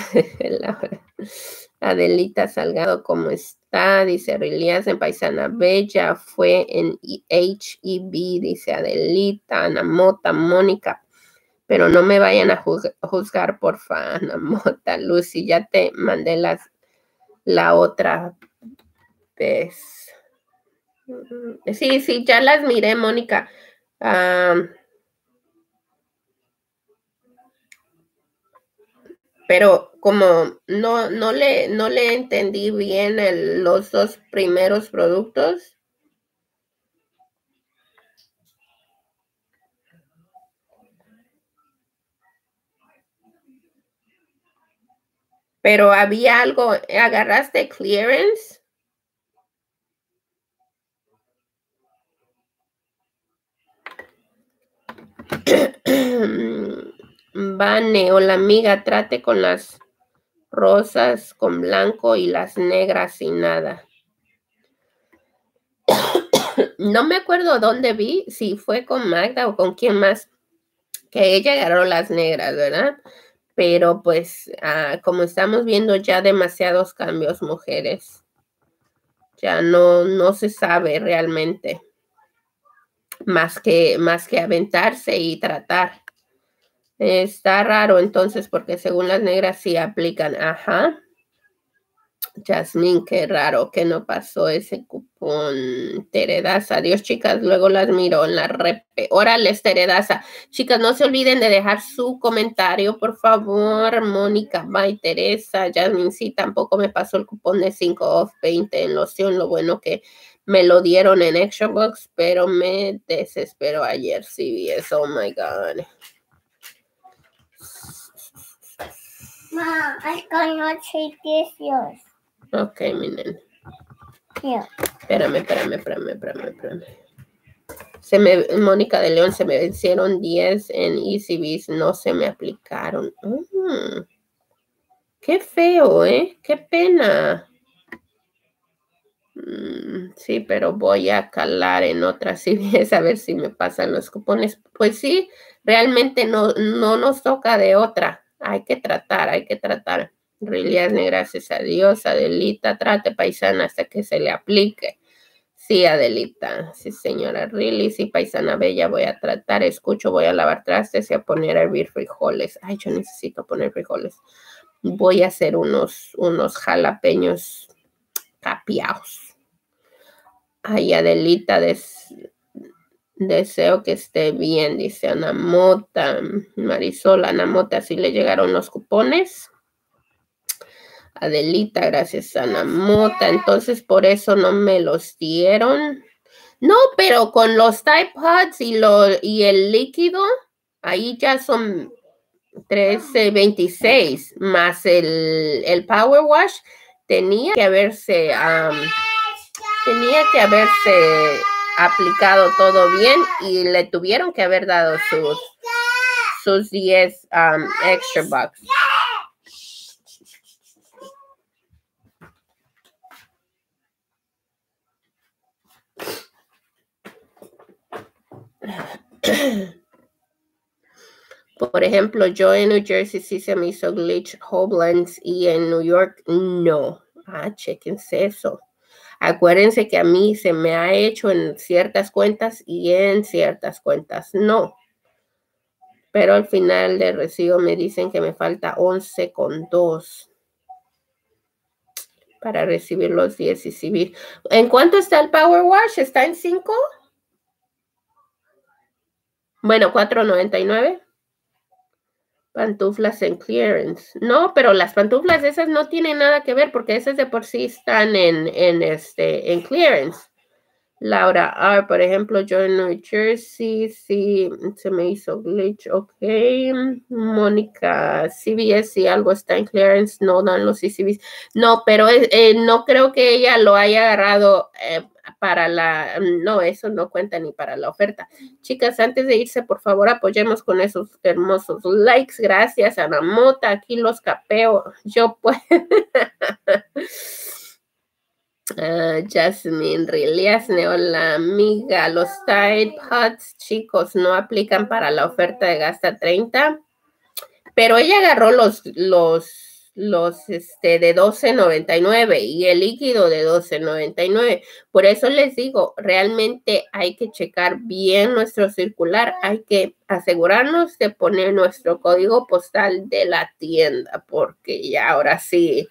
Adelita Salgado, ¿cómo está? Dice Rilías en Paisana Bella, fue en HEB, dice Adelita, Ana Mota, Mónica, pero no me vayan a juzgar, porfa, Ana Mota, Lucy, ya te mandé la otra vez. Sí, ya las miré, Mónica. Pero como no le entendí bien los dos primeros productos. Pero había algo, ¿agarraste clearance? Vane, hola amiga, trate con las rosas con blanco y las negras sin nada. No me acuerdo dónde vi, si fue con Magda o con quién más, que ella agarró las negras, ¿verdad? Pero pues como estamos viendo ya demasiados cambios, mujeres, ya no se sabe realmente más que aventarse y tratar. Está raro entonces porque según las negras sí aplican. Ajá. Jasmine, qué raro que no pasó ese cupón. Teredaza, adiós chicas, luego las miro en la repe. Órale, Teredaza. Chicas, no se olviden de dejar su comentario, por favor. Mónica, bye, Teresa. Jasmine, sí, tampoco me pasó el cupón de 5 off 20 en loción. Lo bueno que me lo dieron en Extra Box, pero me desesperó ayer. Sí, vi eso, oh my God. Mom, I cannot take this yours. Ok, mi nena. Yeah. Espérame. Mónica de León, se me vencieron 10 en ECBs, no se me aplicaron. Qué feo, ¿eh? Qué pena. Sí, pero voy a calar en otras CVS a ver si me pasan los cupones. Pues sí, realmente no nos toca de otra. Hay que tratar. Riliasne, gracias a Dios. Adelita, trate paisana hasta que se le aplique. Sí, Adelita. Sí, señora. Really, sí, paisana bella, voy a tratar. Escucho, voy a lavar trastes y a poner a hervir frijoles. Ay, yo necesito poner frijoles. Voy a hacer unos jalapeños capeados. Ay, Adelita, deseo que esté bien, dice Ana Mota. Marisol, Ana Mota, ¿sí le llegaron los cupones? Adelita, gracias Ana Mota. Entonces, por eso no me los dieron. No, pero con los Tide Pods y el líquido, ahí ya son 13.26, más el Power Wash, tenía que haberse aplicado todo bien y le tuvieron que haber dado sus 10 extra bucks. Por ejemplo, yo en New Jersey sí se me hizo glitch Hoblands y en New York no. Chéquense eso. Acuérdense que a mí se me ha hecho en ciertas cuentas y en ciertas cuentas no. Pero al final del recibo me dicen que me falta 11.2 para recibir los 10 y civil. ¿En cuánto está el Power Wash? ¿Está en 5? Bueno, 4.99. Pantuflas en clearance. No, pero las pantuflas esas no tienen nada que ver porque esas de por sí están en clearance. Laura por ejemplo, yo en New Jersey, sí, se me hizo glitch, ok. Mónica, CVS, si algo está en clearance, no dan los CVS. No, pero no creo que ella lo haya agarrado para no, eso no cuenta ni para la oferta. Chicas, antes de irse, por favor, apoyemos con esos hermosos likes. Gracias, Ana Mota, aquí los capeo. Yo puedo. Jasmine Riliasne, hola amiga. Los Tide Pods, chicos, no aplican para la oferta de gasta 30, pero ella agarró los de 12.99 y el líquido de 12.99. Por eso les digo, realmente hay que checar bien nuestro circular, hay que asegurarnos de poner nuestro código postal de la tienda, porque ya ahora sí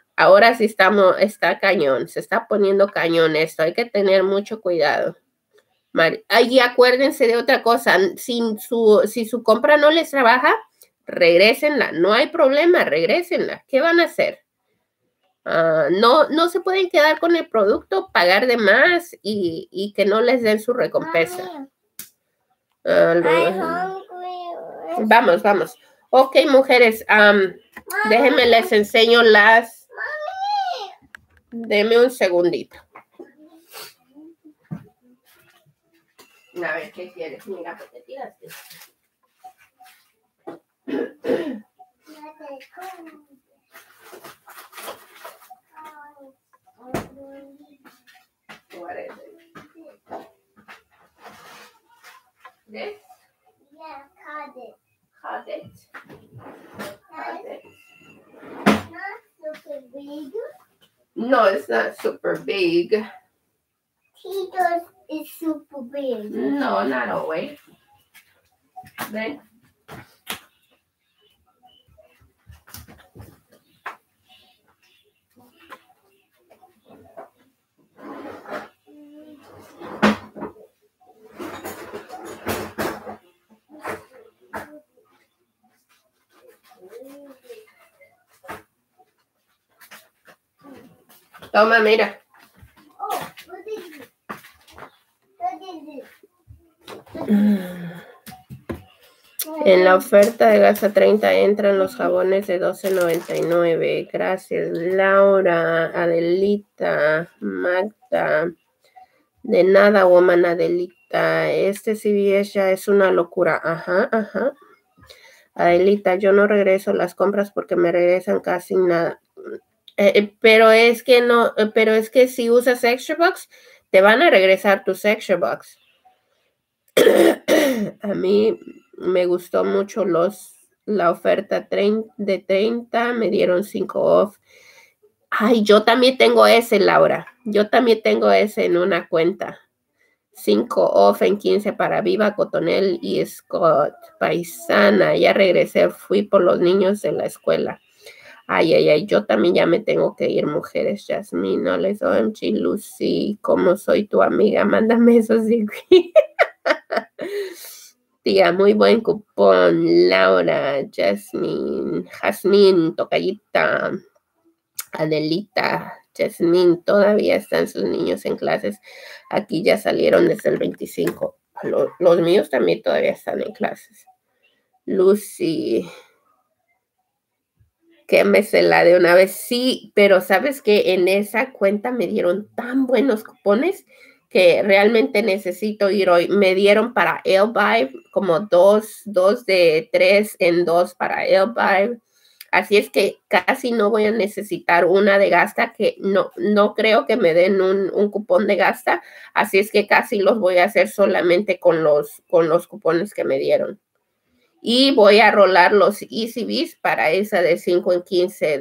está cañón, se está poniendo cañón esto, hay que tener mucho cuidado. Y acuérdense de otra cosa, si su compra no les trabaja, regrésenla, no hay problema, regrésenla. ¿Qué van a hacer? No se pueden quedar con el producto, pagar de más y que no les den su recompensa. Vamos. Ok, mujeres, déjenme les enseño las... Deme un segundito. A ver, ¿qué quieres? Mira, ¿qué te tiraste? What is it? This? Yeah, cut it. Cut it. Not super big. No, it's not super big. Tito's is super big. No, not always. Ven. Toma, mira. Oh, what is it? What is it? En la oferta de Gasa 30 entran los jabones de $12.99. Gracias, Laura, Adelita, Magda. De nada, woman, Adelita. Este CVS ya es una locura. Ajá, ajá. Adelita, yo no regreso las compras porque me regresan casi nada. Pero es que no, pero es que si usas Extra Bucks, te van a regresar tus Extra Bucks. A mí me gustó mucho la oferta de 30, me dieron 5 off. Ay, yo también tengo ese, Laura. Yo también tengo ese en una cuenta. 5 off en 15 para Viva, Cotonel y Scott. Paisana, ya regresé, fui por los niños de la escuela. Ay, ay, ay, yo también ya me tengo que ir, mujeres. Jasmine, no les OMG, Lucy, como soy tu amiga, mándame esos Tía, muy buen cupón. Laura, Jasmine, Tocayita, Adelita, Jasmine, todavía están sus niños en clases. Aquí ya salieron desde el 25. Los míos también todavía están en clases. Lucy, quémesela de una vez. Sí, pero sabes que en esa cuenta me dieron tan buenos cupones que realmente necesito ir hoy. Me dieron para Elvive como dos de 3 en 2 para Elvive. Así es que casi no voy a necesitar una de gasta, que no creo que me den un cupón de gasta. Así es que casi los voy a hacer solamente con los cupones que me dieron. Y voy a rolar los EasyBees para esa de 5 en 15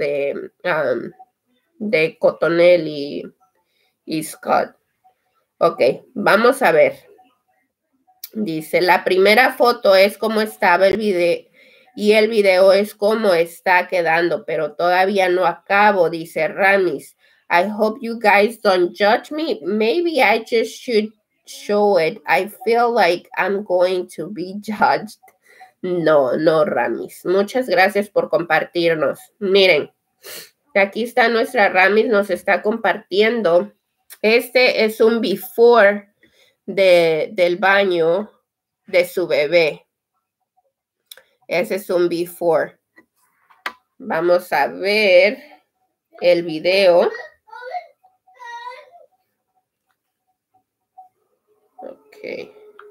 de Cotonel y Scott. Ok, vamos a ver. Dice, la primera foto es cómo estaba el video y el video es cómo está quedando, pero todavía no acabo, dice Ramis. I hope you guys don't judge me. Maybe I just should show it. I feel like I'm going to be judged. No, Ramis. Muchas gracias por compartirnos. Miren, aquí está nuestra Ramis, nos está compartiendo. Este es un before del baño de su bebé. Ese es un before. Vamos a ver el video. Ok.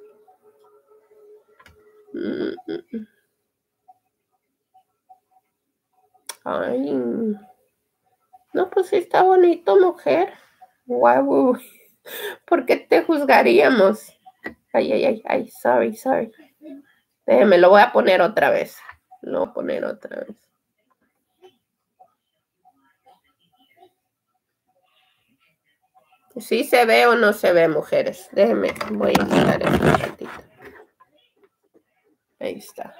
Ay. No, pues sí está bonito, mujer. Guau. ¿Por qué te juzgaríamos? Ay, sorry. Déjeme, lo voy a poner otra vez. ¿Sí se ve o no se ve, mujeres? Déjenme, voy a quitar esto un ratito. Ahí está.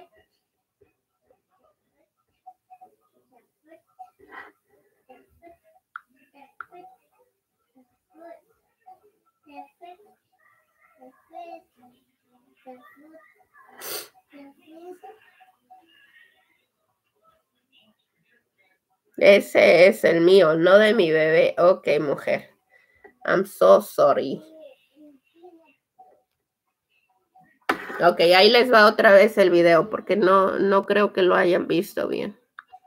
Ese es el mío, no de mi bebé. Ok, mujer. I'm so sorry. Ok, ahí les va otra vez el video porque no creo que lo hayan visto bien.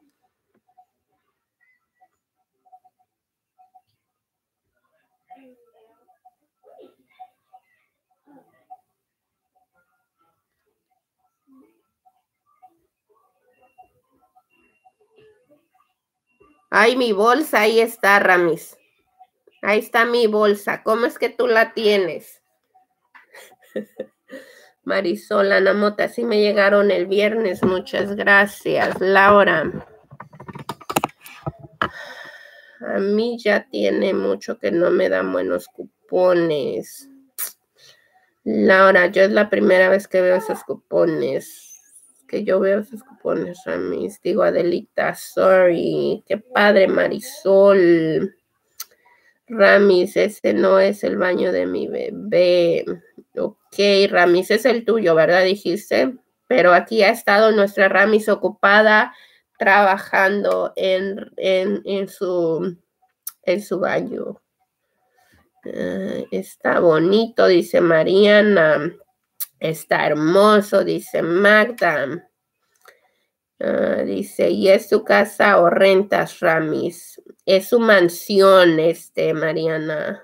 Ay, mi bolsa, ahí está, Ramis. Ahí está mi bolsa. ¿Cómo es que tú la tienes? Marisol, Ana Mota, sí me llegaron el viernes. Muchas gracias. Laura. A mí ya tiene mucho que no me dan buenos cupones. Laura, yo es la primera vez que veo esos cupones. Que yo veo esos cupones, Ramis. Digo, Adelita, sorry. Qué padre, Marisol. Ramis, ese no es el baño de mi bebé. Ok, Ramis, es el tuyo, ¿verdad? Dijiste. Pero aquí ha estado nuestra Ramis ocupada trabajando en su baño. Está bonito, dice Mariana. Está hermoso, dice Magda. Dice, ¿y es su casa o rentas, Ramis? Es su mansión, Mariana.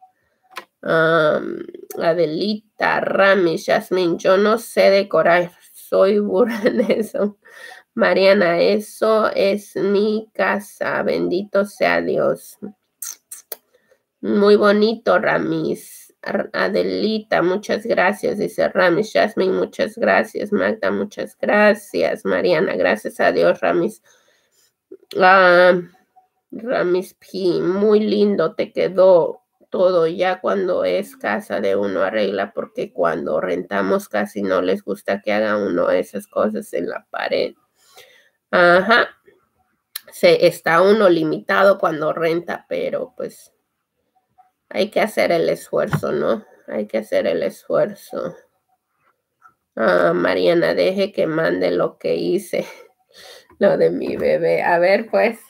Adelita, Ramis, Jasmine, yo no sé decorar, soy burra en eso. Mariana, eso es mi casa, bendito sea Dios. Muy bonito, Ramis. Adelita, muchas gracias, dice Ramis. Jasmine, muchas gracias. Magda, muchas gracias. Mariana, gracias a Dios, Ramis. Ramis P, muy lindo te quedó todo. Ya cuando es casa de uno arregla, porque cuando rentamos casi no les gusta que haga uno esas cosas en la pared. Ajá. Está uno limitado cuando renta, pero pues hay que hacer el esfuerzo, ¿no? Hay que hacer el esfuerzo. Mariana, deje que mande lo que hice. Lo de mi bebé. A ver, pues.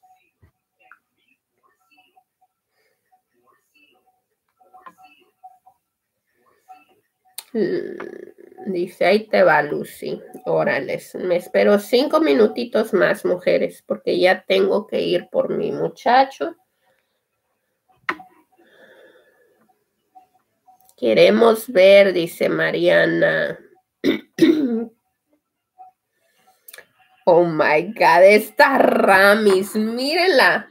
Dice, ahí te va, Lucy. Órales. Me espero 5 minutitos más, mujeres, porque ya tengo que ir por mi muchacho. Queremos ver, dice Mariana. Oh my God, esta Ramis, mírenla.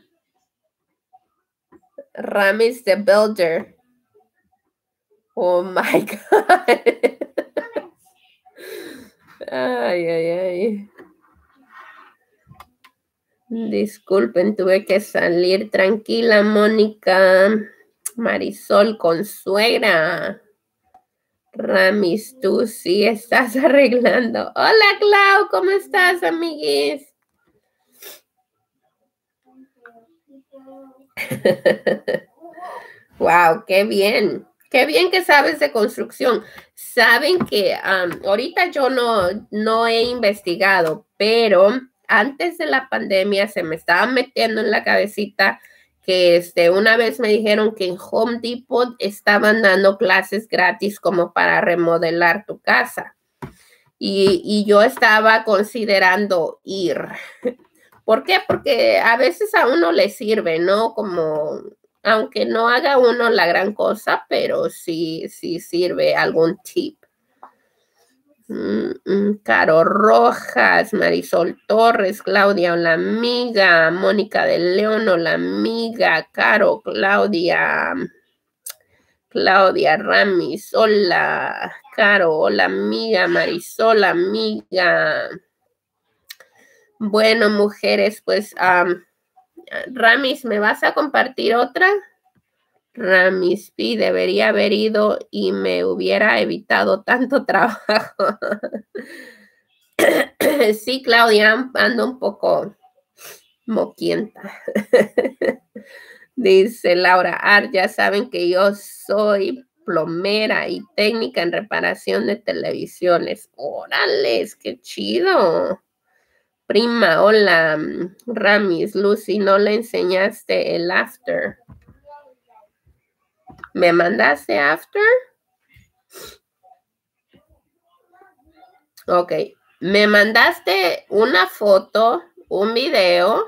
Ramis the Builder. Oh my God. Ay, ay, ay. Disculpen, tuve que salir. Tranquila, Mónica. Marisol Consuegra. Ramis, tú sí estás arreglando. Hola, Clau, ¿cómo estás, amiguis? Wow, qué bien. Qué bien que sabes de construcción. Saben que ahorita yo no he investigado, pero antes de la pandemia se me estaba metiendo en la cabecita que una vez me dijeron que en Home Depot estaban dando clases gratis como para remodelar tu casa. Y yo estaba considerando ir. ¿Por qué? Porque a veces a uno le sirve, ¿no? Como, aunque no haga uno la gran cosa, pero sí sirve algún tip. Caro Rojas, Marisol Torres, Claudia, hola amiga, Mónica de León, hola amiga, Caro, Claudia Ramis, hola, Caro, hola amiga, Marisol, amiga. Bueno, mujeres, pues, Ramis, ¿me vas a compartir otra? Ramis P, debería haber ido y me hubiera evitado tanto trabajo. Sí, Claudia, ando un poco moquienta. Dice Laura ya saben que yo soy plomera y técnica en reparación de televisiones. Órales, qué chido. Prima, hola, Ramis, Lucy, ¿no le enseñaste el after? ¿Me mandaste after? Ok, me mandaste una foto, un video.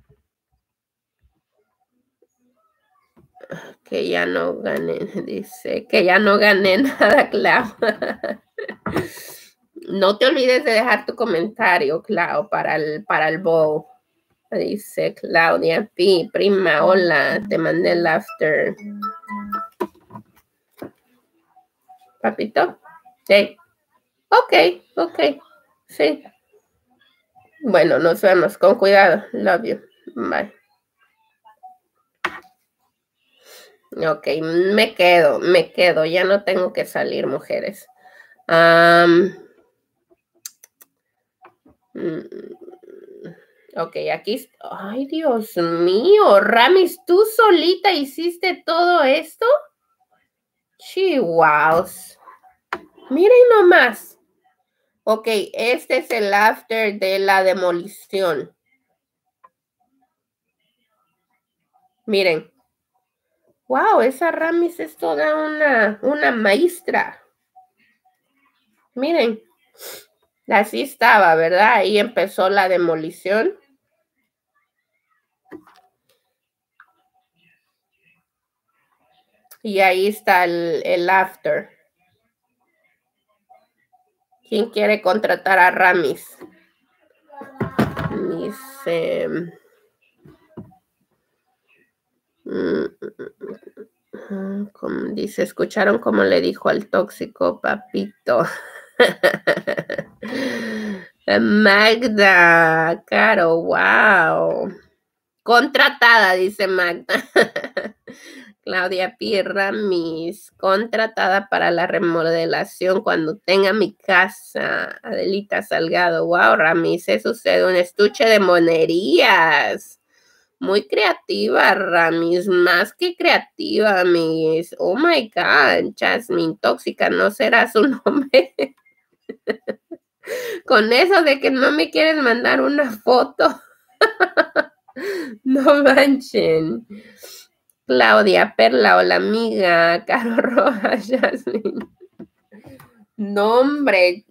Que ya no gané, dice, que ya no gané nada, Clau. No te olvides de dejar tu comentario, Clau, para el bowl. Dice Claudia P. Prima, hola, te mandé el after. Papito. Sí. Ok. Sí. Bueno, nos vemos. Con cuidado. Love you. Bye. Ok, me quedo. Ya no tengo que salir, mujeres. Ok, aquí. Ay, Dios mío. Ramis, ¿tú solita hiciste todo esto? Chihuahuas. Miren nomás. Ok, este es el after de la demolición. Miren. Wow, esa Ramis es toda una maestra. Miren, así estaba, ¿verdad? Ahí empezó la demolición. Y ahí está el after. ¿Quién quiere contratar a Ramis? Dice... como dice, ¿escucharon cómo le dijo al tóxico papito? Magda, Caro, wow. Contratada, dice Magda. Claudia P. Ramis, contratada para la remodelación cuando tenga mi casa. Adelita Salgado, wow, Ramis, eso es un estuche de monerías. Muy creativa, Ramis, más que creativa, Miss. Oh my God, Jasmine, tóxica, ¿no será su nombre? Con eso de que no me quieres mandar una foto. No manchen. Claudia, Perla, hola amiga, Caro Rojas, Jasmine. No, hombre,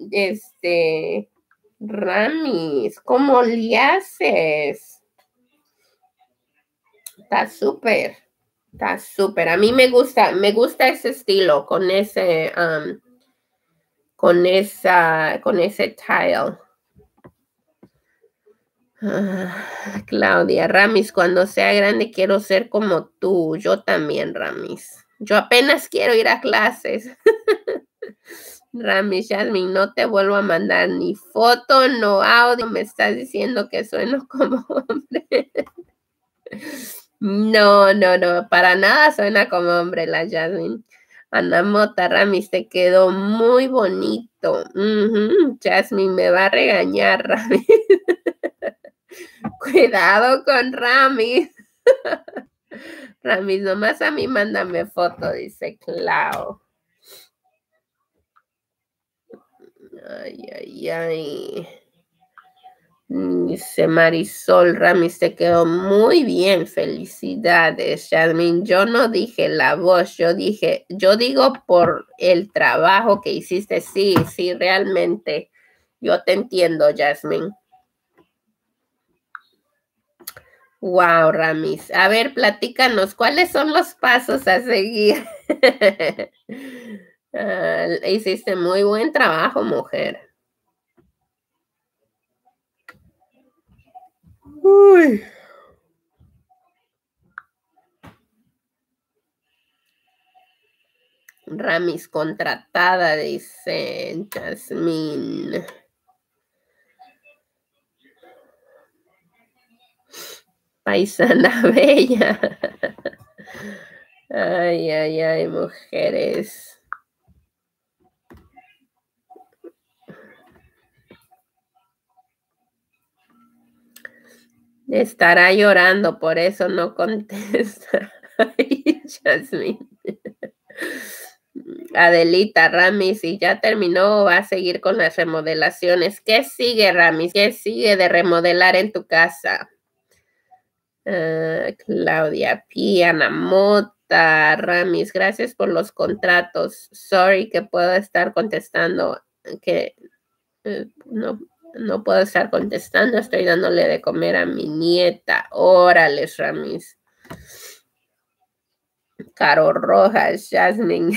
Ramis, ¿cómo le haces? Está súper. Está súper. A mí me gusta ese estilo con ese con ese tile. Claudia, Ramis, cuando sea grande quiero ser como tú. Yo también, Ramis. Yo apenas quiero ir a clases. Ramis, Jasmine, no te vuelvo a mandar ni foto, no audio. Me estás diciendo que sueno como hombre. No, para nada suena como hombre la Jasmine. Ana Mota, Ramis, te quedó muy bonito. Jasmine me va a regañar, Ramis. Cuidado con Ramis. Ramis, nomás a mí mándame foto, dice Clau. Ay. Dice Marisol, Ramis, te quedó muy bien. Felicidades, Jasmine. Yo no dije la voz, yo digo por el trabajo que hiciste. Sí, realmente. Yo te entiendo, Jasmine. Wow, Ramis. A ver, platícanos, ¿cuáles son los pasos a seguir? Hiciste muy buen trabajo, mujer. Uy. Ramis contratada, dice Jasmine. Paisana bella. Ay, mujeres. Estará llorando, por eso no contesta. Ay, Jasmine. Adelita, Ramis, y ya terminó, va a seguir con las remodelaciones. ¿Qué sigue, Ramis? ¿Qué sigue de remodelar en tu casa? Claudia Piana Mota, Ramis, gracias por los contratos. Sorry que puedo estar contestando, que no puedo estar contestando, estoy dándole de comer a mi nieta. Órale, Ramis. Caro Rojas, Jasmine.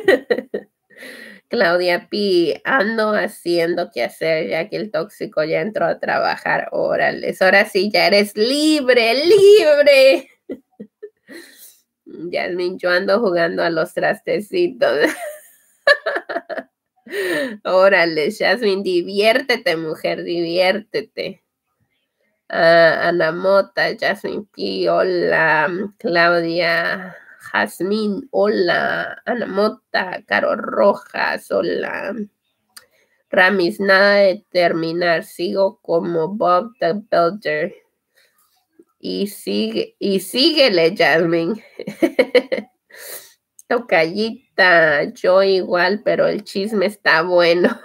Claudia P. Ando haciendo qué hacer ya que el tóxico ya entró a trabajar. Órale, ahora sí ya eres libre. Jasmine, yo ando jugando a los trastecitos. Órale, Jasmine, diviértete, mujer, diviértete. Ana Mota, Jasmine P. Hola, Claudia. Jasmine, hola. Ana Mota, Caro Rojas, hola. Ramis, nada de terminar. Sigo como Bob the Builder. Y síguele, Jasmine. Tocallita, yo igual, pero el chisme está bueno.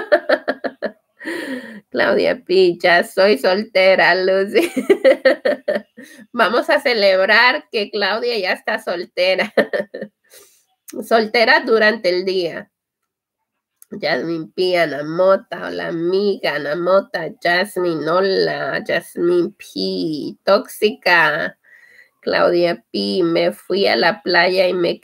Claudia P, ya soy soltera, Lucy. Vamos a celebrar que Claudia ya está soltera. Soltera durante el día. Jasmine P, Ana Mota, hola amiga, Ana Mota, Jasmine, hola, Jasmine P, tóxica, Claudia P, me fui a la playa y me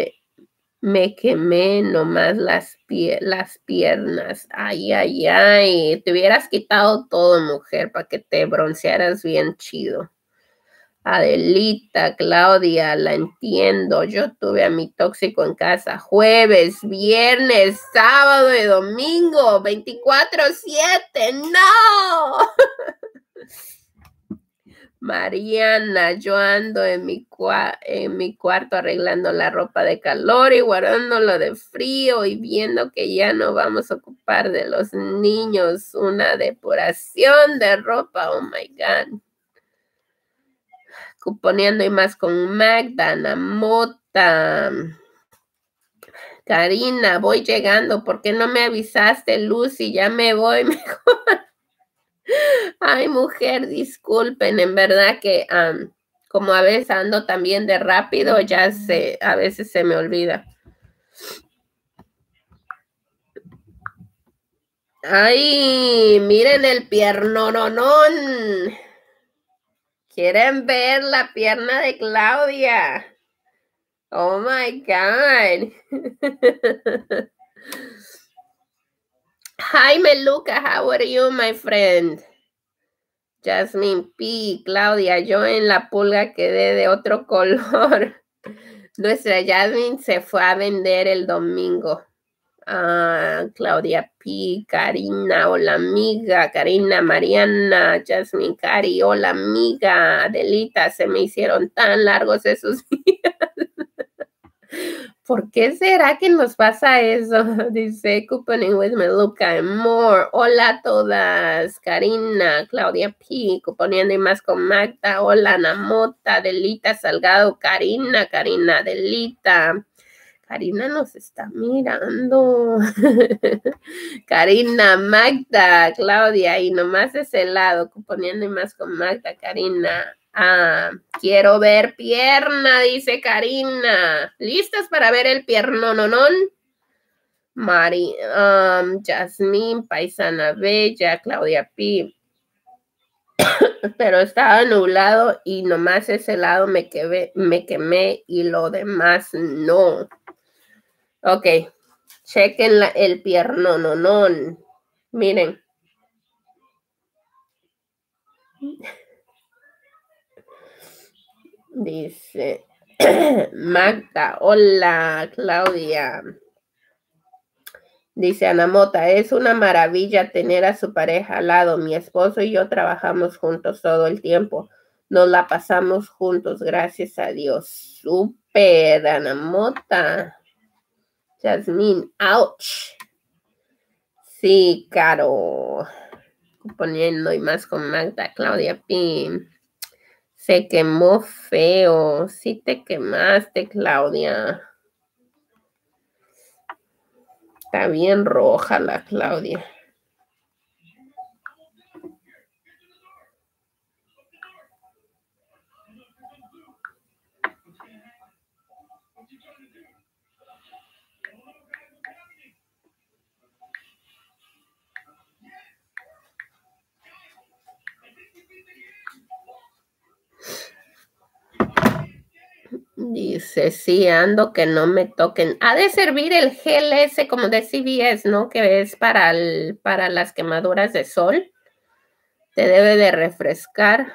quemé nomás las piernas, ay, ay, ay, te hubieras quitado todo, mujer, para que te broncearas bien chido. Adelita, Claudia, la entiendo. Yo tuve a mi tóxico en casa jueves, viernes, sábado y domingo, 24/7. ¡No! Mariana, yo ando en mi cuarto arreglando la ropa de calor y guardándolo de frío y viendo que ya no vamos a ocupar de los niños una depuración de ropa. Oh my God. Cuponeando y más con Magda, Ana Mota. Karina, voy llegando. ¿Por qué no me avisaste, Lucy? Ya me voy mejor. Ay, mujer, disculpen. En verdad que como a veces ando también de rápido, a veces se me olvida. Ay, miren el piernononón. ¿Quieren ver la pierna de Claudia? Oh my God. Hi, Meluca. How are you, my friend? Jasmine P. Claudia, yo en la pulga quedé de otro color. Nuestra Jasmine se fue a vender el domingo. Claudia P. Karina, hola amiga. Karina, Mariana, Jasmine, Cari, hola amiga. Adelita, se me hicieron tan largos esos días. ¿Por qué será que nos pasa eso? Dice Couponing with Meluca and more. Hola a todas. Karina, Claudia P. Cuponeando y más con Magda. Hola Ana Mota, Delita Salgado. Karina, Delita. Karina nos está mirando. Karina, Magda, Claudia. Y nomás ese lado. Cuponeando y más con Magda, Karina. Quiero ver pierna, dice Karina. ¿Listas para ver el piernononón? Mari, Jasmine, Paisana Bella, Claudia P. Pero estaba nublado y nomás ese lado me quemé y lo demás no. Ok, chequen el piernononón. Miren. Dice Magda, hola Claudia. Dice Ana Mota, es una maravilla tener a su pareja al lado. Mi esposo y yo trabajamos juntos todo el tiempo. Nos la pasamos juntos, gracias a Dios. Súper, Ana Mota. Jasmine, ouch. Sí, Caro. Poniendo y más con Magda, Claudia P. Se quemó feo. Sí te quemaste, Claudia. Está bien roja la Claudia. Dice, sí, ando que no me toquen. Ha de servir el gel ese como de CVS, ¿no? Que es para las quemaduras de sol. Te debe de refrescar.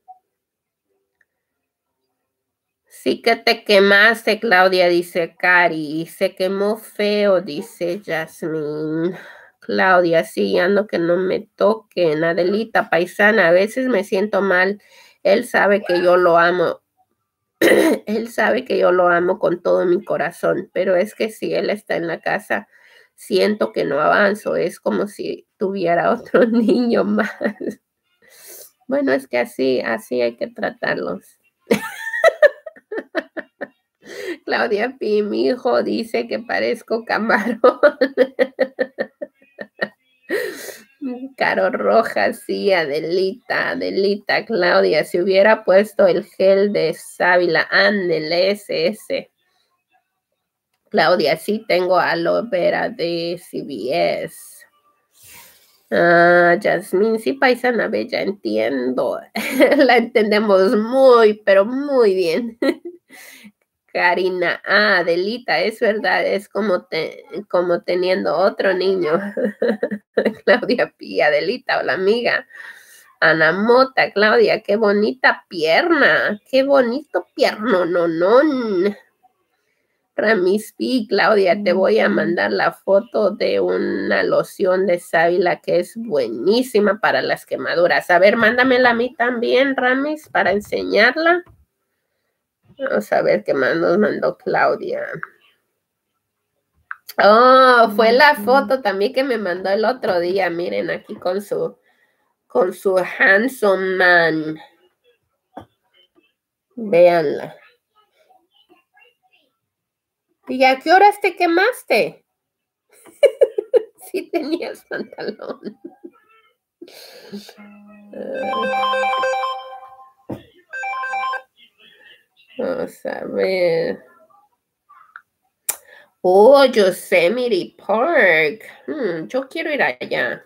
Sí que te quemaste, Claudia, dice Cari. Y se quemó feo, dice Jasmine. Claudia, sí, ando que no me toquen. Adelita, paisana, a veces me siento mal. Él sabe que yo lo amo. Él sabe que yo lo amo con todo mi corazón, pero es que si él está en la casa, siento que no avanzo. Es como si tuviera otro niño más. Bueno, es que así hay que tratarlos. Claudia P., mi hijo dice que parezco camarón. Caro Roja, sí, Adelita, Claudia, si hubiera puesto el gel de sábila, ándele, ese. Claudia, sí tengo aloe vera de CVS. Jasmine, sí, paisana bella, entiendo. La entendemos muy, pero muy bien. Karina, Adelita, es verdad, es como teniendo otro niño. Claudia Pía, Adelita, hola amiga. Ana Mota, Claudia, qué bonita pierna, qué bonito pierno, no. Ramis P, Claudia, te voy a mandar la foto de una loción de sábila que es buenísima para las quemaduras. A ver, mándamela a mí también, Ramis, para enseñarla. Vamos a ver qué más nos mandó Claudia. Oh, fue la foto también que me mandó el otro día. Miren aquí con su handsome man. Véanla. ¿Y a qué horas te quemaste? Sí tenías pantalón. Vamos a ver. Oh, Yosemite Park. Yo quiero ir allá.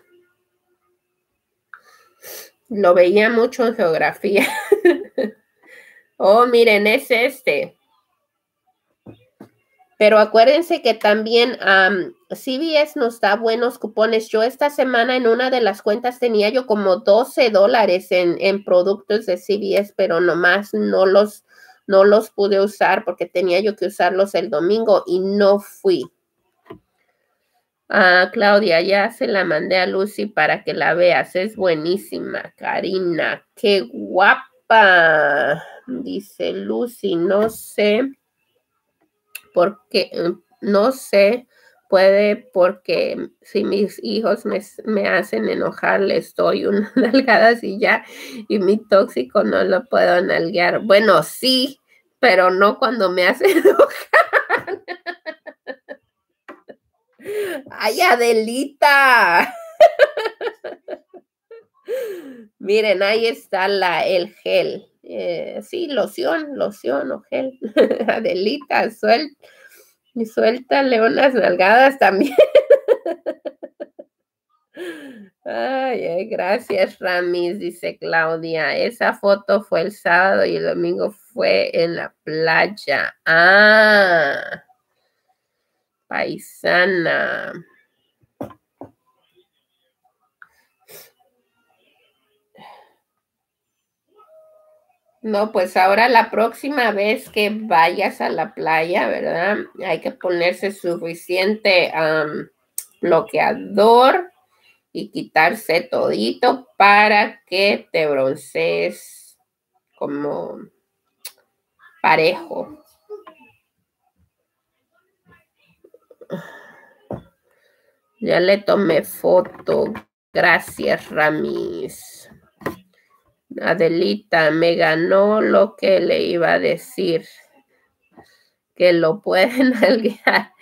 Lo veía mucho en geografía. Oh, miren, es este. Pero acuérdense que también CVS nos da buenos cupones. Yo esta semana en una de las cuentas tenía yo como $12 en productos de CVS, pero nomás no los pude usar porque tenía yo que usarlos el domingo y no fui. Claudia, ya se la mandé a Lucy para que la veas. Es buenísima. Karina, qué guapa. Dice Lucy, no sé por qué, no sé, puede porque si mis hijos me hacen enojar, les doy una nalgada y ya, y mi tóxico no lo puedo nalguear. Bueno, sí, pero no cuando me hacen enojar. ¡Ay, Adelita! Miren, ahí está el gel. Sí, loción o gel. Adelita, suéltale unas nalgadas también. Ay, gracias, Ramis, dice Claudia. Esa foto fue el sábado y el domingo fue en la playa. Paisana. No, pues ahora la próxima vez que vayas a la playa, ¿verdad? Hay que ponerse suficiente bloqueador y quitarse todito para que te broncees como parejo. Ya le tomé foto. Gracias, Ramis. Adelita, me ganó lo que le iba a decir. Que lo pueden alguear.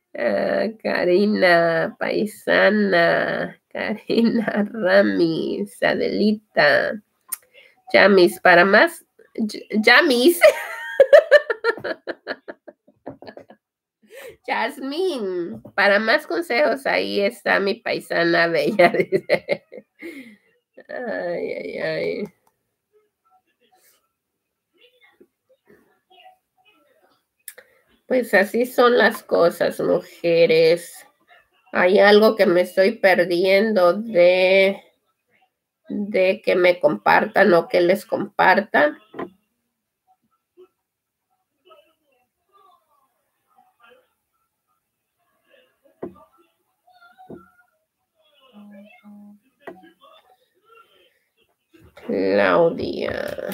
Karina, paisana. Karina Ramis. Adelita. Yamis, para más. Yamis. Jasmine, para más consejos, ahí está mi paisana bella. Ay. Pues así son las cosas, mujeres. Hay algo que me estoy perdiendo de que me compartan o que les compartan. Claudia.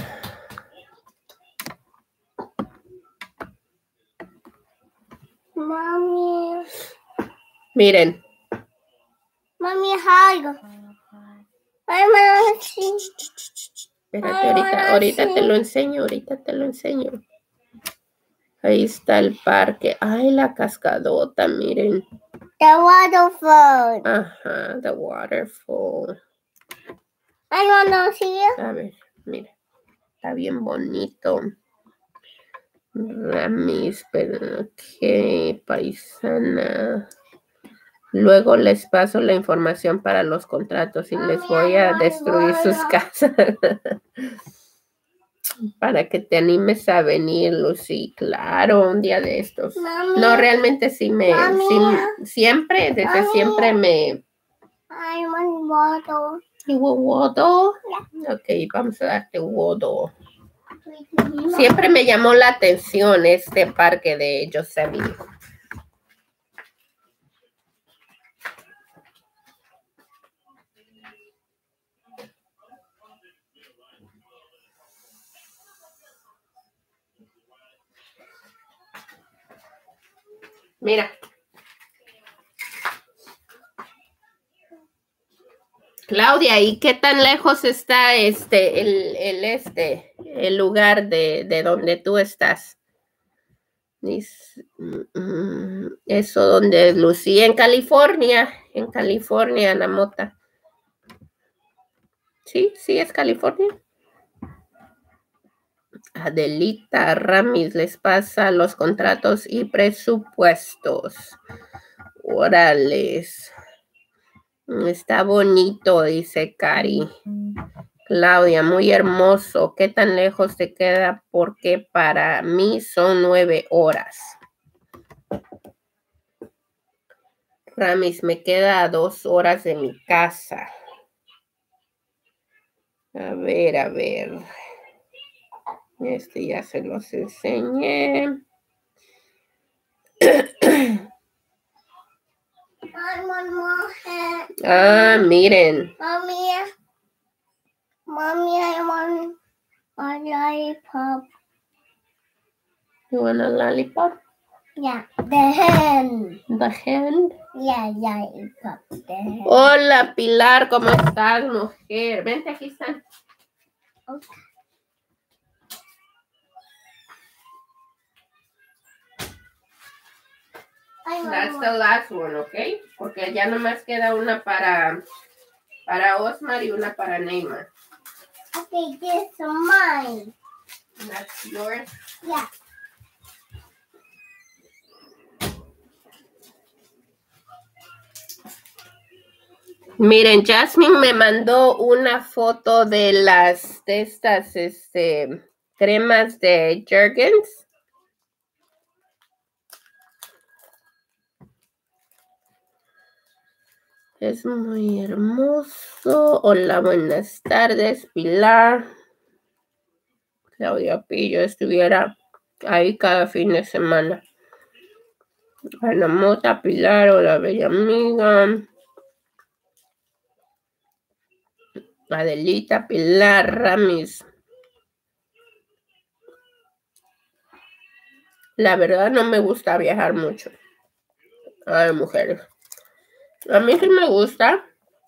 Mami. Miren. Mami, algo. Espérate, ahorita te lo enseño. Ahí está el parque. Ay, la cascadota, miren. The waterfall. Ajá, the waterfall. I wanna see it. A ver, mira. Está bien bonito. Ramis, pero qué paisana. Luego les paso la información para los contratos y les voy a destruir sus casas. Para que te animes a venir, Lucy. Claro, un día de estos. Mami. No, realmente sí siempre, desde Mami. siempre me... I want water. ¿You want water? Ok, vamos a darte water. Siempre me llamó la atención este parque de Yosemite. Mira. Claudia, ¿y qué tan lejos está el lugar de donde tú estás? Eso donde Lucía, en California, Ana Mota. Sí, es California. Adelita Ramis les pasa los contratos y presupuestos. Órales. Está bonito, dice Cari. Claudia, muy hermoso. ¿Qué tan lejos te queda? Porque para mí son 9 horas. Ramis, me queda a 2 horas de mi casa. A ver. Ya se los enseñé. Miren. Mommy, I want a lollipop. You want a lollipop? Yeah, the hand. The hand? Yeah, lollipop. The hand. Hola, Pilar, ¿cómo estás, mujer? Vente, aquí están. Okay. That's the last one, ¿ok? Porque ya nomás queda una para Osmar y una para Neymar. Okay, this is mine. That's yours? Yeah. Miren, Jasmine me mandó una foto de estas cremas de Jergens. Es muy hermoso. Hola, buenas tardes, Pilar. Claudia Pillo estuviera ahí cada fin de semana. Ana Mota, Pilar, hola, bella amiga. Adelita, Pilar, Ramis. La verdad no me gusta viajar mucho. Ay, mujeres. A mí sí me gusta.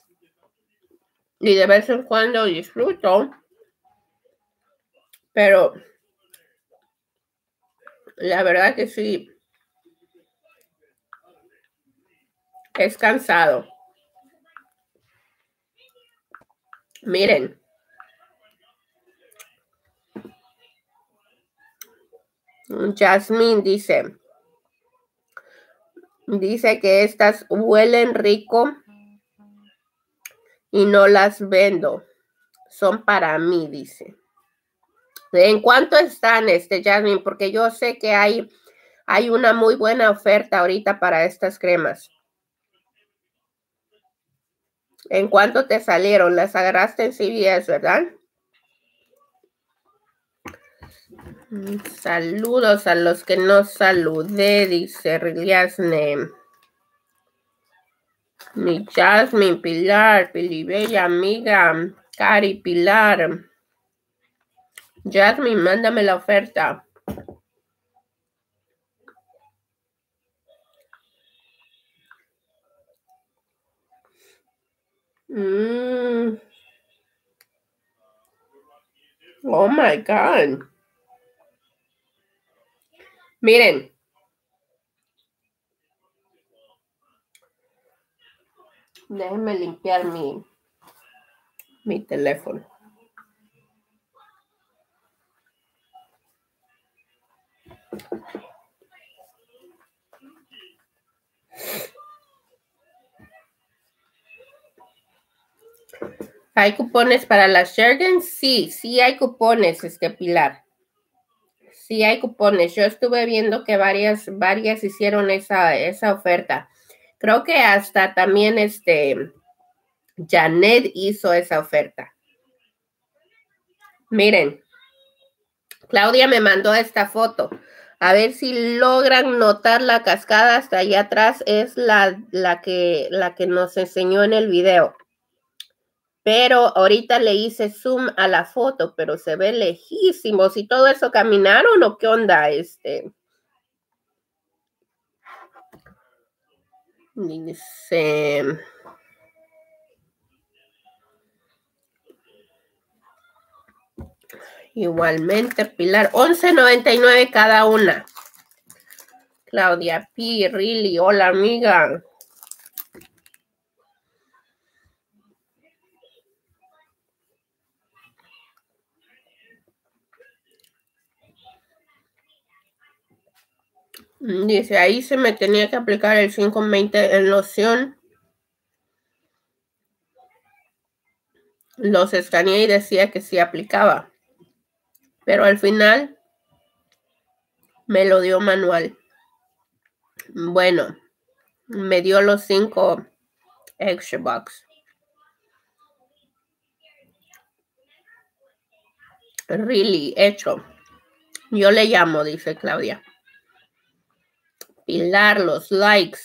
Y de vez en cuando disfruto. Pero la verdad que sí. Es cansado. Miren. Jasmine dice que estas huelen rico y no las vendo. Son para mí, dice. ¿En cuánto están, Jasmine? Porque yo sé que hay una muy buena oferta ahorita para estas cremas. ¿En cuánto te salieron? Las agarraste en CVS, ¿verdad? Saludos a los que no saludé, dice Riliasne. Mi Jasmine, Pilar, Pilibella, amiga, Cari, Pilar. Jasmine, mándame la oferta. Oh my God. Miren. Déjenme limpiar mi teléfono. ¿Hay cupones para las Shergen? Sí, sí hay cupones, Pilar. Sí hay cupones. Yo estuve viendo que varias hicieron esa oferta. Creo que hasta también Janet hizo esa oferta. Miren, Claudia me mandó esta foto. A ver si logran notar la cascada hasta allá atrás. Es la que nos enseñó en el video. Pero ahorita le hice zoom a la foto, pero se ve lejísimo. ¿Y todo eso caminaron o qué onda? Dice... Igualmente, Pilar. 11.99 cada una. Claudia P. Really. Hola, amiga. Dice, ahí se me tenía que aplicar el 520 en loción. Los escaneé y decía que sí aplicaba. Pero al final me lo dio manual. Bueno, me dio los 5 extra bucks. Really, hecho. Yo le llamo, dice Claudia. Pilar, los likes.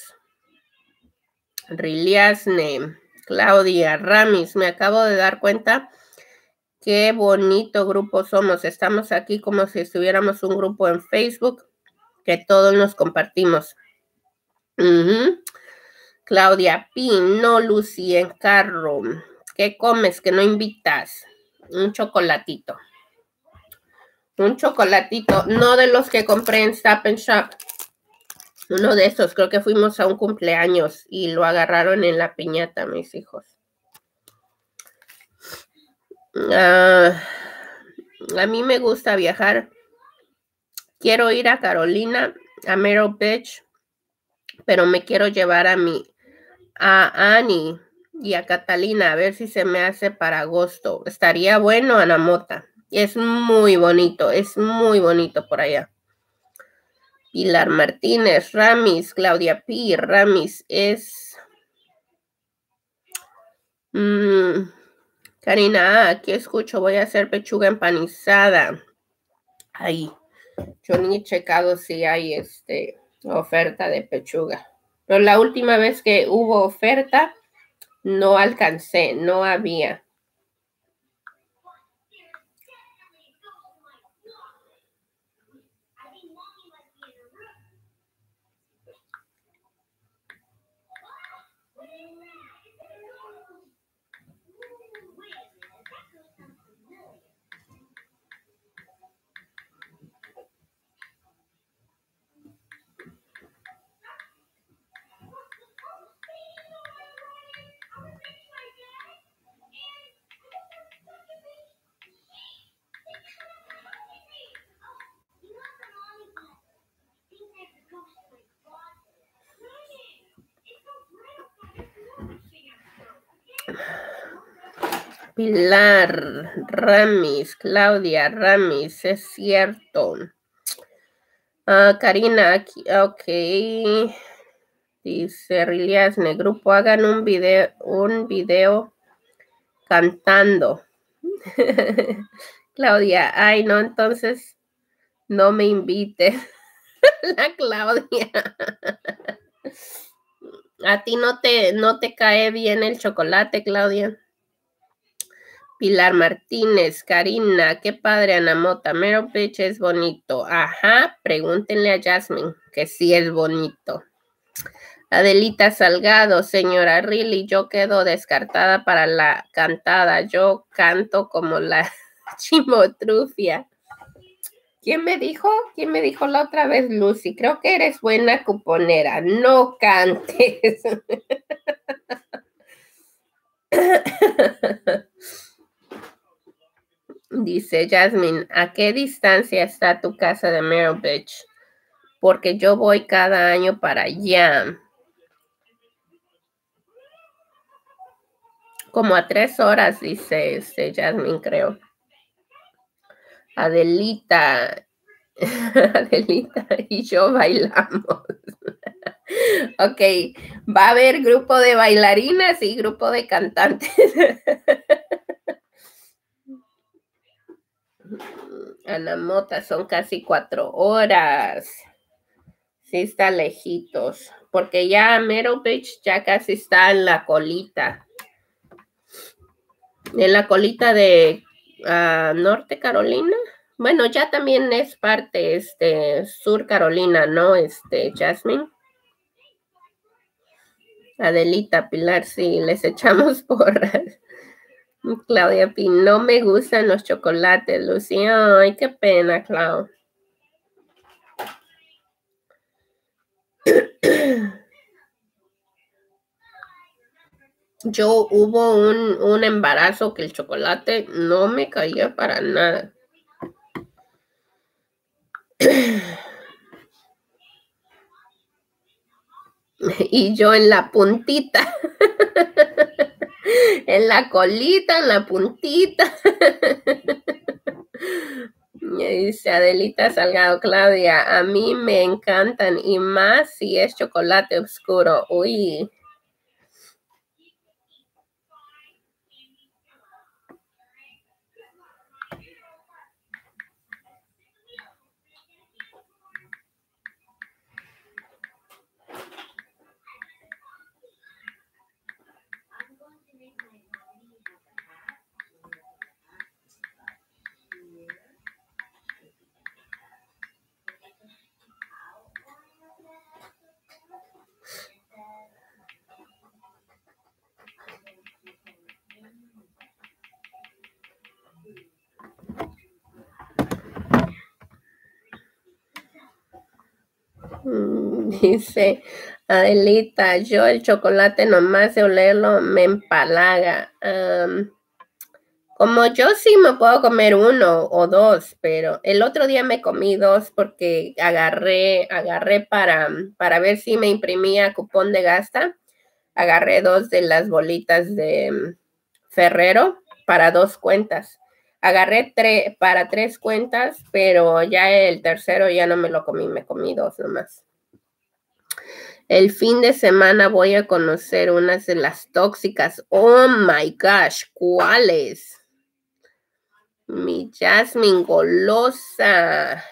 Riliasne, Claudia, Ramis, me acabo de dar cuenta qué bonito grupo somos. Estamos aquí como si estuviéramos un grupo en Facebook que todos nos compartimos. Claudia Pino, Lucy en carro. ¿Qué comes que no invitas? Un chocolatito. Un chocolatito, no de los que compré en Stop and Shop. Uno de esos, creo que fuimos a un cumpleaños y lo agarraron en la piñata, mis hijos. A mí me gusta viajar. Quiero ir a Carolina, a Myrtle Beach, pero me quiero llevar a Annie y a Catalina, a ver si se me hace para agosto. Estaría bueno, Ana Mota. Es muy bonito por allá. Pilar Martínez, Ramis, Claudia P. Ramis es... Karina, aquí escucho, voy a hacer pechuga empanizada. Ahí. Yo ni he checado si hay oferta de pechuga. Pero la última vez que hubo oferta, no alcancé, no había. Pilar Ramis, Claudia Ramis, es cierto. Karina, aquí, ok. Dice Riliasne, grupo, hagan un video cantando. Claudia, ay, no, entonces no me invite. La Claudia. ¿A ti no te cae bien el chocolate, Claudia? Pilar Martínez, Karina, qué padre, Ana Mota. Myrtle Beach es bonito. Ajá, pregúntenle a Jasmine, que sí es bonito. Adelita Salgado, señora Really, yo quedo descartada para la cantada. Yo canto como la chimotrufia. ¿Quién me dijo? ¿Quién me dijo la otra vez, Lucy? Creo que eres buena cuponera. No cantes. Dice Jasmine, ¿a qué distancia está tu casa de Myrtle Beach? porque yo voy cada año para allá. Como a 3 horas, dice Jasmine, creo. Adelita. Adelita y yo bailamos. Ok, va a haber grupo de bailarinas y grupo de cantantes. Ana Mota, son casi 4 horas. Sí, está lejitos. Porque ya Myrtle Beach ya casi está en la colita. En la colita de Norte Carolina. Bueno, ya también es parte, Sur Carolina, ¿no? Jasmine. Adelita, Pilar, sí, les echamos porras. Claudia P, no me gustan los chocolates, Lucía. Ay, qué pena, Clau. Yo hubo un embarazo que el chocolate no me caía para nada. Y yo en la puntita. En la colita, en la puntita. Me dice Adelita Salgado, Claudia, a mí me encantan y más si es chocolate oscuro. Uy. Dice Adelita, yo el chocolate nomás de olerlo me empalaga. Como yo sí me puedo comer 1 o 2, pero el otro día me comí 2 porque agarré para ver si me imprimía cupón de gasta. Agarré 2 de las bolitas de Ferrero para 2 cuentas. Agarré 3 para 3 cuentas, pero ya el tercero ya no me lo comí, me comí 2 nomás. El fin de semana voy a conocer unas de las tóxicas. Oh my gosh, ¿cuáles? Mi Jasmine golosa.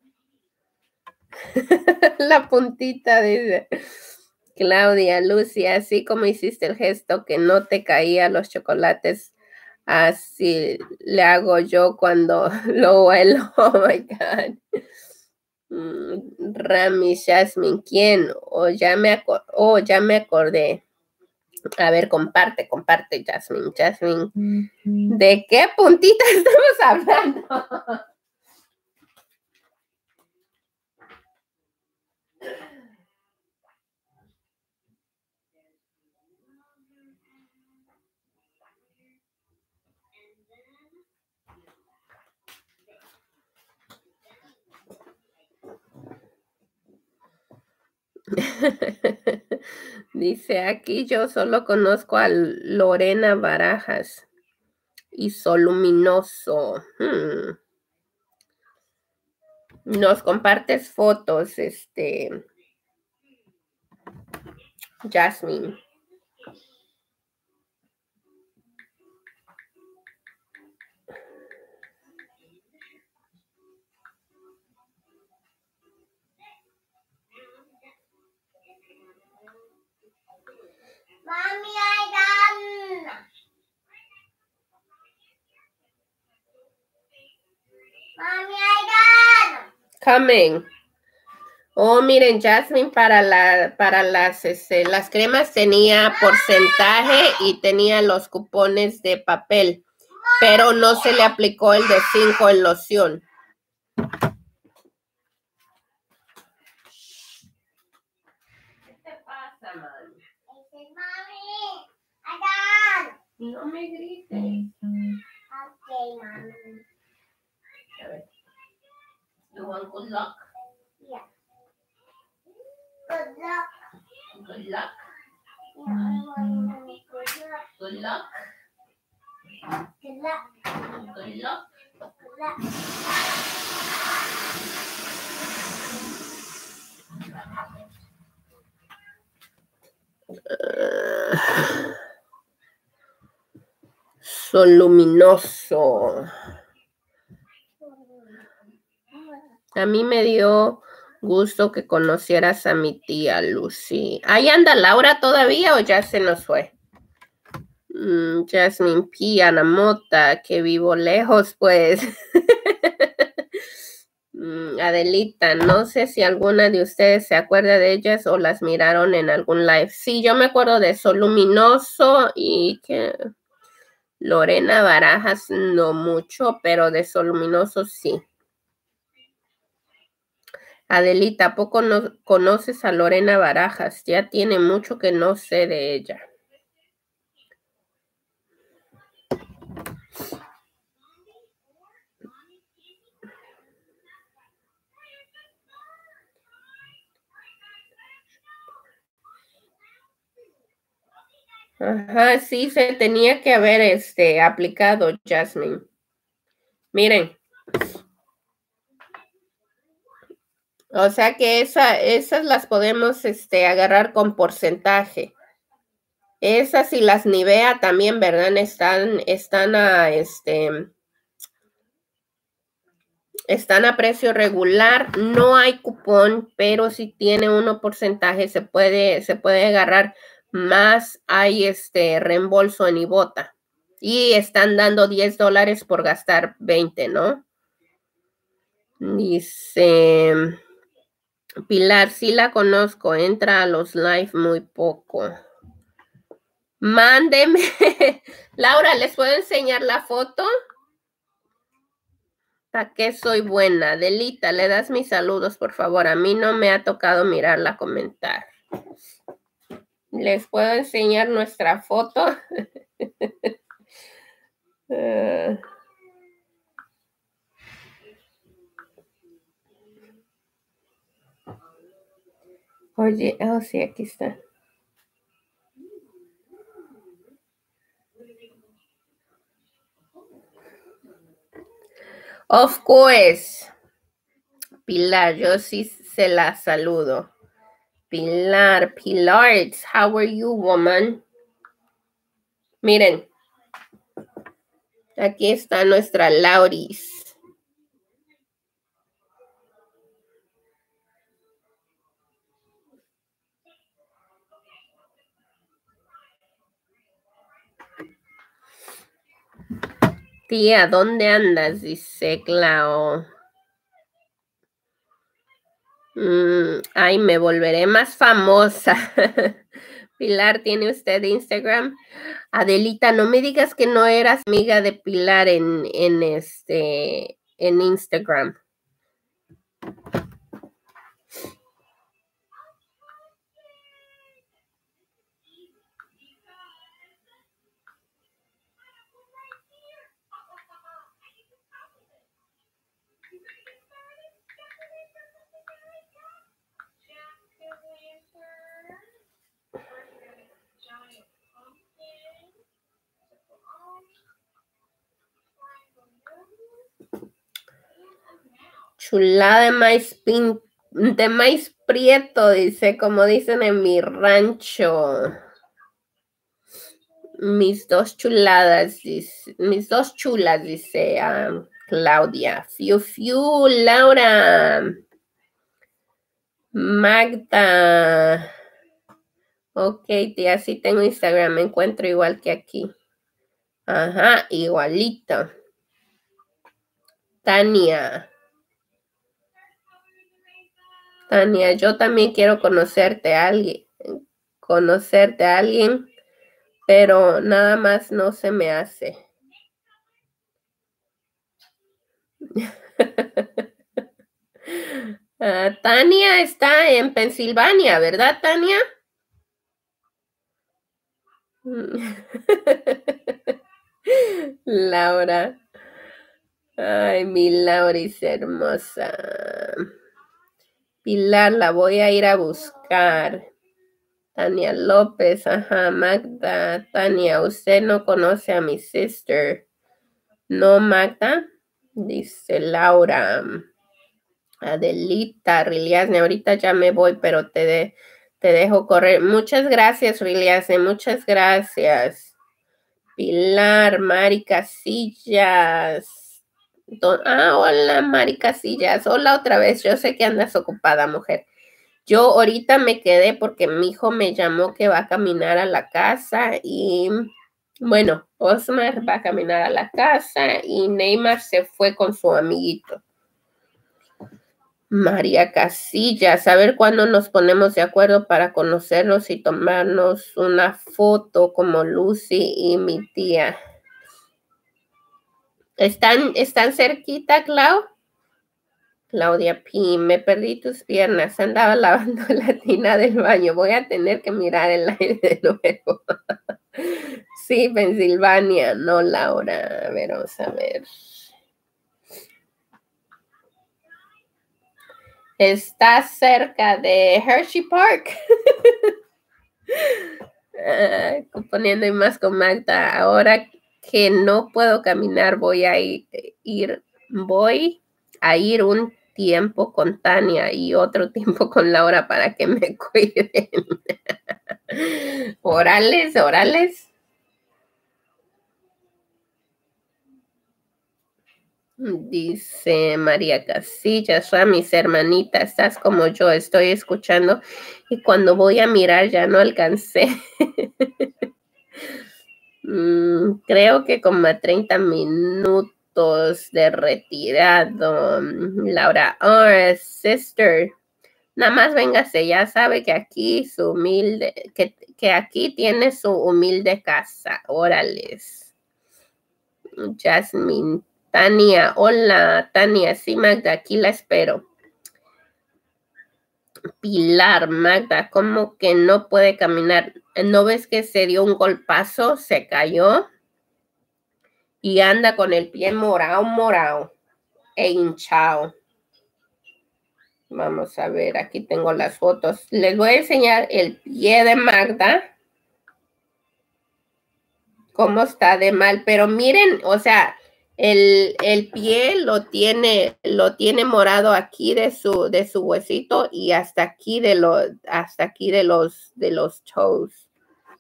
La puntita dice Claudia, Lucy, así como hiciste el gesto que no te caía los chocolates, así le hago yo cuando lo huelo. Oh my God. Rami, Jasmine, ¿quién? Ya me acordé. A ver, comparte, Jasmine. Jasmine, ¿de qué puntita estamos hablando? Dice, aquí yo solo conozco a Lorena Barajas y Soluminoso. Nos compartes fotos, Jasmine. Mommy, I done. Mommy, I done. Coming. Oh, miren, Jasmine para las cremas tenía porcentaje y tenía los cupones de papel, pero no se le aplicó el de 5 en loción. ¿Qué te pasa, mami? Mommy, I done. No me grites. Okay, mommy. A ver. You want good luck? Yeah. Good luck. Good luck. Good luck. Good luck. Sol luminoso. A mí me dio gusto que conocieras a mi tía Lucy. ¿Ahí anda Laura todavía o ya se nos fue? Jasmine P. Ana Mota, que vivo lejos, pues. Adelita, no sé si alguna de ustedes se acuerda de ellas o las miraron en algún live. Sí, yo me acuerdo de Sol Luminoso y que Lorena Barajas no mucho, pero de Sol Luminoso sí. Adelita, ¿a poco no conoces a Lorena Barajas? Ya tiene mucho que no sé de ella. Ajá, sí, se tenía que haber aplicado, Jasmine. Miren. O sea que esas las podemos agarrar con porcentaje. Esas y las Nivea también, ¿verdad? Están a precio regular. No hay cupón, pero si tiene 1% se puede agarrar más. Hay reembolso en Ibotta. Y están dando $10 por gastar 20, ¿no? Dice Pilar, sí la conozco, entra a los live muy poco. Mándeme. Laura, ¿les puedo enseñar la foto? ¿Para qué soy buena? Delita, le das mis saludos, por favor. A mí no me ha tocado mirarla comentar. ¿Les puedo enseñar nuestra foto? Oye, oh sí, aquí está. Of course. Pilar, yo sí se la saludo. Pilar, how are you, woman? Miren. Aquí está nuestra Lauris. Tía, ¿dónde andas? Dice Clau. Ay, me volveré más famosa. Pilar, ¿tiene usted Instagram? Adelita, no me digas que no eras amiga de Pilar en Instagram. Chulada de maíz prieto, dice, como dicen en mi rancho. Mis dos chuladas, dice, mis dos chulas, dice Claudia. Fiu, Laura. Magda. Ok, tía, sí tengo Instagram, me encuentro igual que aquí. Ajá, igualito. Tania, yo también quiero conocerte a alguien, pero nada más no se me hace. Tania está en Pensilvania, ¿verdad, Tania? Laura. Ay, mi Lauris hermosa. Pilar, la voy a ir a buscar. Tania López, ajá, Magda, Tania, usted no conoce a mi sister. No, Magda, dice Laura. Adelita, Riliasne, ahorita ya me voy, pero te dejo correr. Muchas gracias, Riliasne, muchas gracias. Pilar, Mari Casillas. Hola, Mari Casillas. Hola otra vez. Yo sé que andas ocupada, mujer. Yo ahorita me quedé porque mi hijo me llamó que va a caminar a la casa y, bueno, Osmar va a caminar a la casa y Neymar se fue con su amiguito. María Casillas, a ver cuándo nos ponemos de acuerdo para conocernos y tomarnos una foto como Lucy y mi tía. ¿Están cerquita, Clau? Claudia P., me perdí tus piernas, andaba lavando la tina del baño, voy a tener que mirar el aire de nuevo. Sí, Pensilvania, no Laura, a ver, vamos a ver. Está cerca de Hershey Park. Poniendo más con Magda, ahora que no puedo caminar, voy a ir un tiempo con Tania y otro tiempo con Laura para que me cuiden. Orales. Dice María Casillas, mis hermanitas, estás como yo, estoy escuchando y cuando voy a mirar ya no alcancé. Creo que como a 30 minutos de retirado. Laura, sister, nada más véngase, ya sabe que aquí su humilde, que aquí tiene su humilde casa. Órales. Jasmine, Tania, hola, Tania, sí, Magda, aquí la espero. Pilar, Magda, ¿cómo que no puede caminar? ¿No ves que se dio un golpazo? Se cayó y anda con el pie morado e hinchado. Vamos a ver, aquí tengo las fotos. Les voy a enseñar el pie de Magda. Cómo está de mal, pero miren, o sea, el pie lo tiene morado aquí de su huesito y hasta aquí de los toes.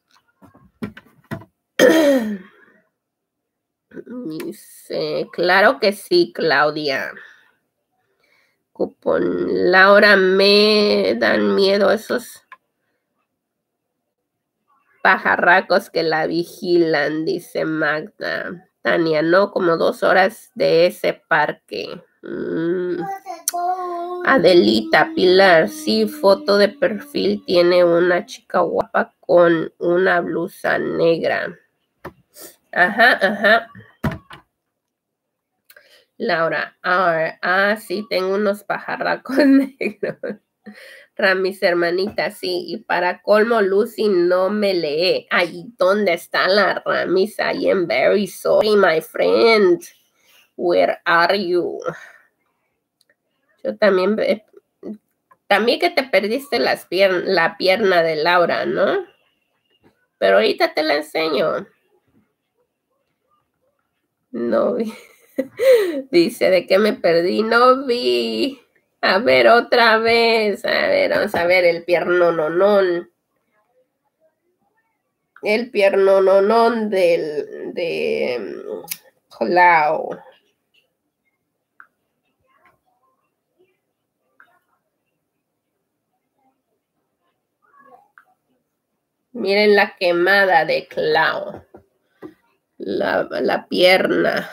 Dice, claro que sí, Claudia. Cupón. Laura, me dan miedo esos pajarracos que la vigilan, dice Magda. Tania, no, como 2 horas de ese parque. Adelita, Pilar, sí, foto de perfil tiene una chica guapa con una blusa negra. Ajá. Laura, sí, tengo unos pajarracos negros. Mis hermanitas, sí, y para colmo, Lucy no me lee. Ay, ¿dónde está la Ramis? I am very sorry, my friend. Where are you? Yo también que te perdiste la pierna de Laura, ¿no? Pero ahorita te la enseño. No vi. Dice, ¿de qué me perdí? No vi. A ver, otra vez. A ver, vamos a ver el piernononón. El piernononón de Clau. Miren la quemada de Clau. La pierna.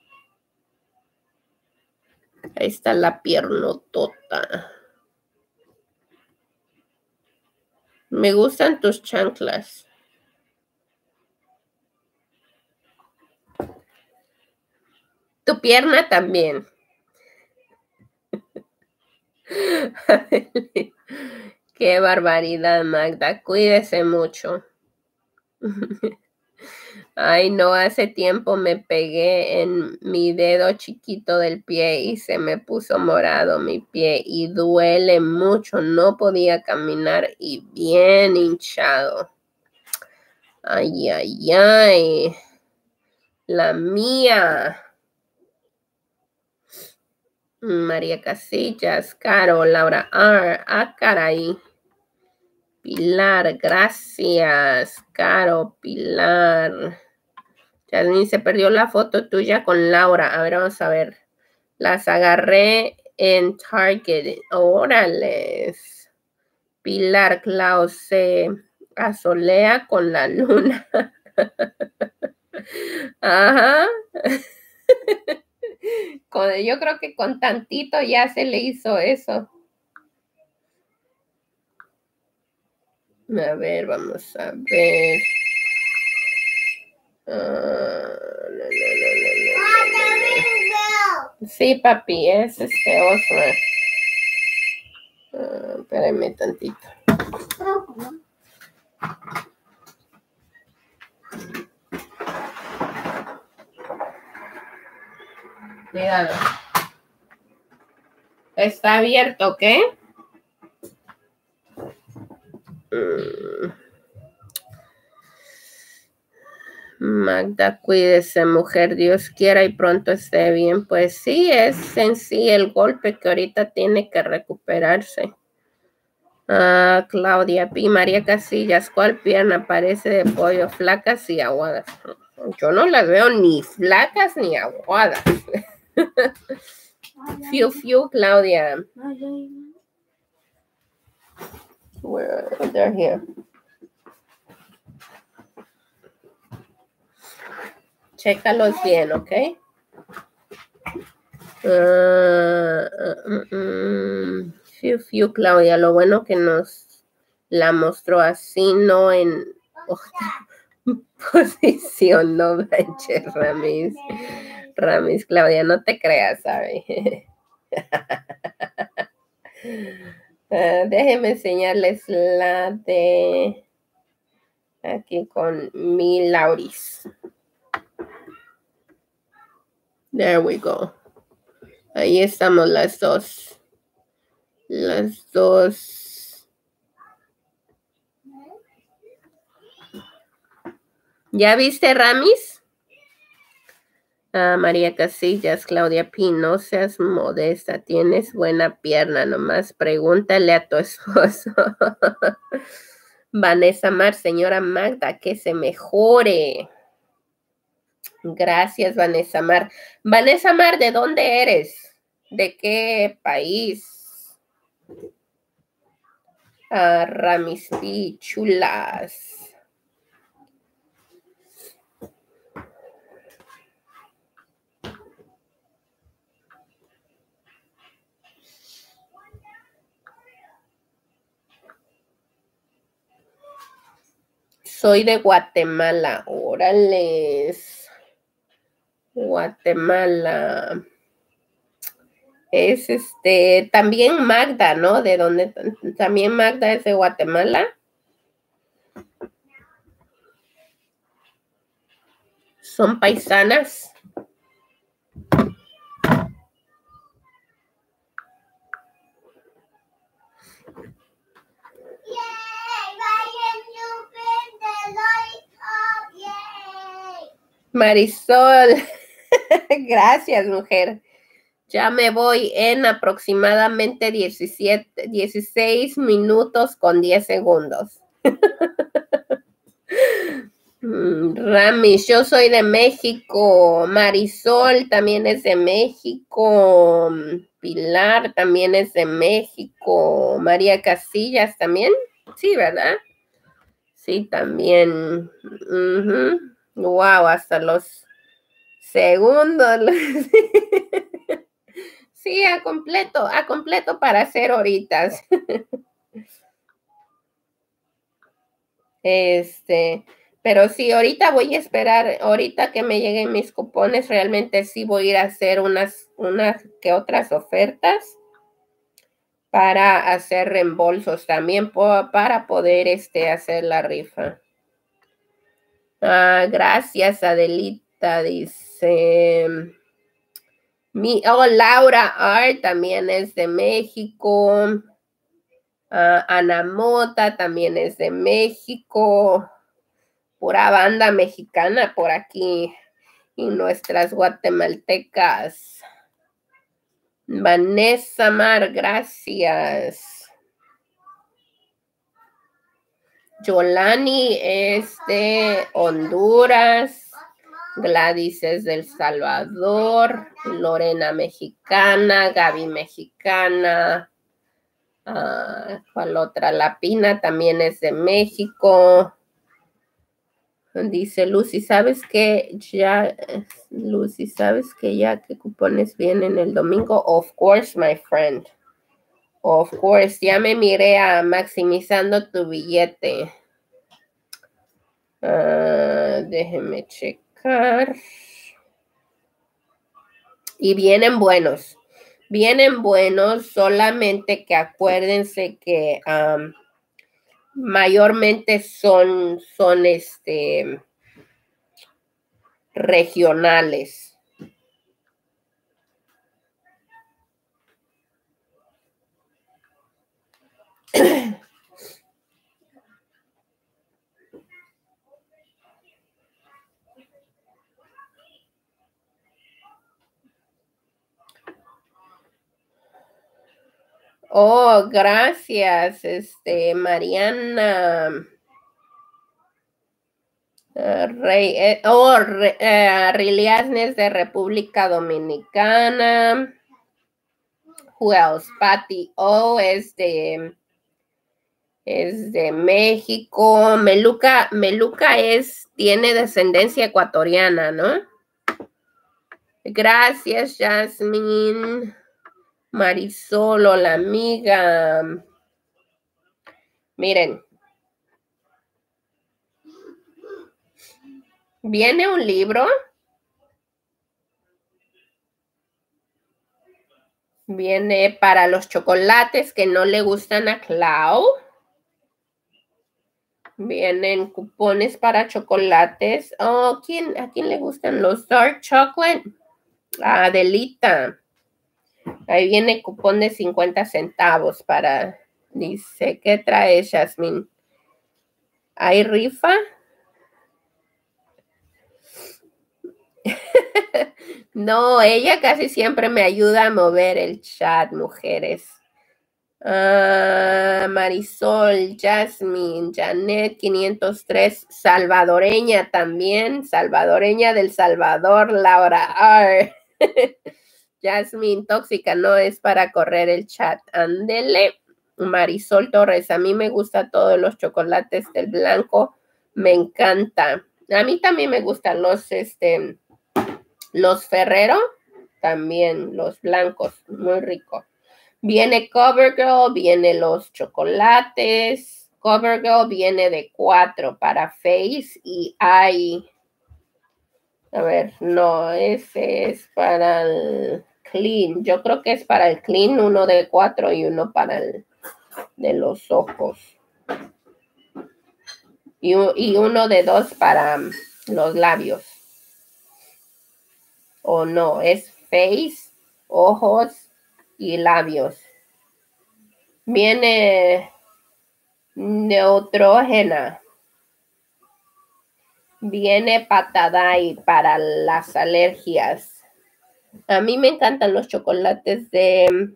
Ahí está la piernotota. Me gustan tus chanclas. Tu pierna también. Qué barbaridad, Magda. Cuídese mucho. Ay, no, hace tiempo me pegué en mi dedo chiquito del pie y se me puso morado mi pie y duele mucho. No podía caminar y bien hinchado. Ay, ay, ay. La mía. María Casillas, Caro, Laura R. Ah, caray. Pilar, gracias. Caro, Pilar. Jasmine, se perdió la foto tuya con Laura. A ver, vamos a ver. Las agarré en Target. Órales. Pilar, Klaus se asolea con la luna. Ajá. Yo creo que con tantito ya se le hizo eso. A ver, vamos a ver. Sí, papi, es Osmer. Espérame tantito. Cuidado. Está abierto, ¿ok? Magda, cuídese, mujer, Dios quiera y pronto esté bien. Pues sí, es en sí el golpe que ahorita tiene que recuperarse. Claudia P. María Casillas, ¿cuál pierna parece de pollo? Flacas y aguadas. Yo no las veo ni flacas ni aguadas. Fiu, Claudia. They're here. Chécalos bien, ¿ok? Fiu, Claudia. Lo bueno que nos la mostró así, no en otra posición. No manches, Ramis, Claudia, no te creas, ¿sabes? Déjenme enseñarles la de aquí con mi Lauris. There we go. Ahí estamos las dos. Las dos. ¿Ya viste, Ramis? María Casillas, Claudia P. No seas modesta. Tienes buena pierna. Nomás pregúntale a tu esposo. Vanessa Mar, señora Magda, que se mejore. Gracias, Vanessa Mar. Vanessa Mar, ¿de dónde eres? ¿De qué país? Ramis P. Chulas. Soy de Guatemala. Órales. Guatemala. Es también Magda, ¿no? De donde también Magda es de Guatemala. Son paisanas. Marisol, gracias, mujer. Ya me voy en aproximadamente 16 minutos con 10 segundos. Ramis, yo soy de México. Marisol también es de México. Pilar también es de México. María Casillas también. Sí, ¿verdad? Sí, también. Wow, hasta los segundos. Sí, a completo para hacer horitas. Pero sí, ahorita voy a esperar, ahorita que me lleguen mis cupones, realmente sí voy a ir a hacer unas que otras ofertas para hacer reembolsos también para poder hacer la rifa. Gracias, Adelita, dice. Laura Art también es de México. Ana Mota también es de México. Pura banda mexicana por aquí. Y nuestras guatemaltecas. Vanessa Mar, gracias. Yolani es de Honduras. Gladys es del Salvador. Lorena mexicana. Gaby mexicana. ¿Cuál otra? La Pina también es de México. Dice Lucy, ¿sabes que ya qué cupones vienen el domingo? Of course, my friend. Of course, ya me miré a maximizando tu billete. Déjeme checar. Y vienen buenos, solamente que acuérdense que mayormente son regionales. Oh, gracias, Mariana. Riliasnes de República Dominicana. Who else? Patty O es de México. Meluca tiene descendencia ecuatoriana, ¿no? Gracias, Jasmine. Marisol, la amiga. Miren. Viene un libro. Viene para los chocolates que no le gustan a Clau. Vienen cupones para chocolates. Oh, ¿a quién le gustan los dark chocolate? Adelita. Ahí viene cupón de 50 centavos para... Dice, ¿qué trae Jasmine? ¿Hay rifa? No, ella casi siempre me ayuda a mover el chat, mujeres. Marisol, Jasmine, Janet 503, salvadoreña también, salvadoreña del Salvador, Laura R. Jasmine, tóxica, no es para correr el chat. Ándele. Marisol Torres, a mí me gusta todos los chocolates del blanco, me encanta. A mí también me gustan los Ferrero, también los blancos, muy rico. Viene CoverGirl, viene los chocolates. CoverGirl viene de 4 para Face y hay... A ver, no, ese es para el Clean. Yo creo que es para el Clean, uno de 4 y uno para el de los ojos. Y uno de 2 para los labios. O no, es Face, ojos y labios. Viene Neutrógena. Viene Patadai para las alergias. A mí me encantan los chocolates de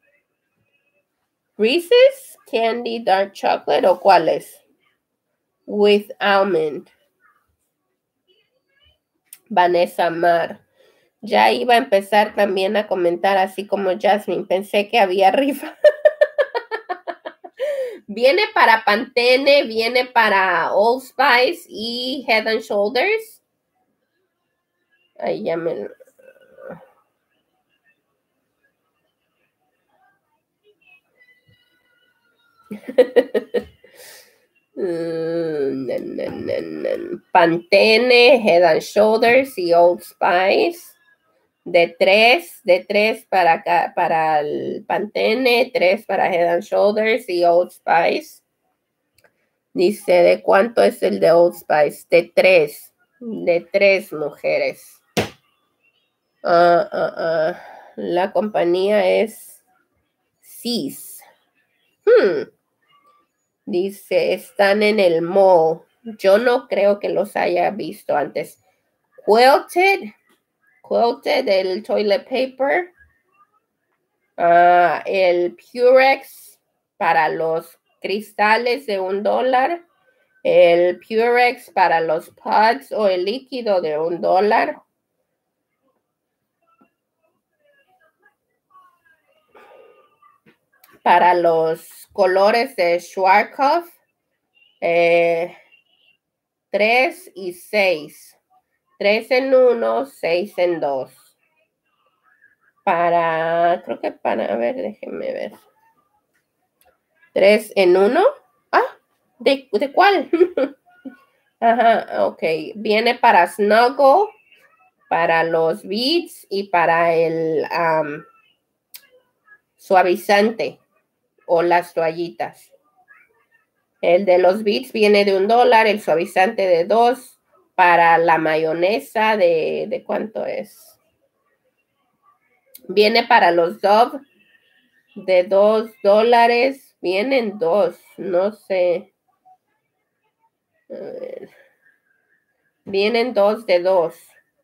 Reese's Candy Dark Chocolate o cuáles. With almond. Vanessa Mar. Ya iba a empezar también a comentar así como Jasmine. Pensé que había rifa. Viene para Pantene, viene para Old Spice y Head and Shoulders. Ahí ya me... Pantene, Head and Shoulders y Old Spice. De 3 para el Pantene, 3 para Head and Shoulders y Old Spice. Dice, ¿de cuánto es el de Old Spice? De 3. De 3 mujeres. La compañía es Seas. Dice, están en el mall. Yo no creo que los haya visto antes. Quilted, el toilet paper. El Purex para los cristales de $1. El Purex para los pods o el líquido de $1. Para los colores de Schwarzkopf, 3 y 6. 3 en 1, 6 en 2. Creo que a ver, déjenme ver. 3 en 1. ¿De cuál? Ajá, ok. Viene para Snuggle, para los beads y para el suavizante o las toallitas. El de los beads viene de $1, el suavizante de 2. Para la mayonesa ¿de cuánto es? Viene para los Dove de $2. Vienen 2, no sé. A ver. Vienen 2 de 2.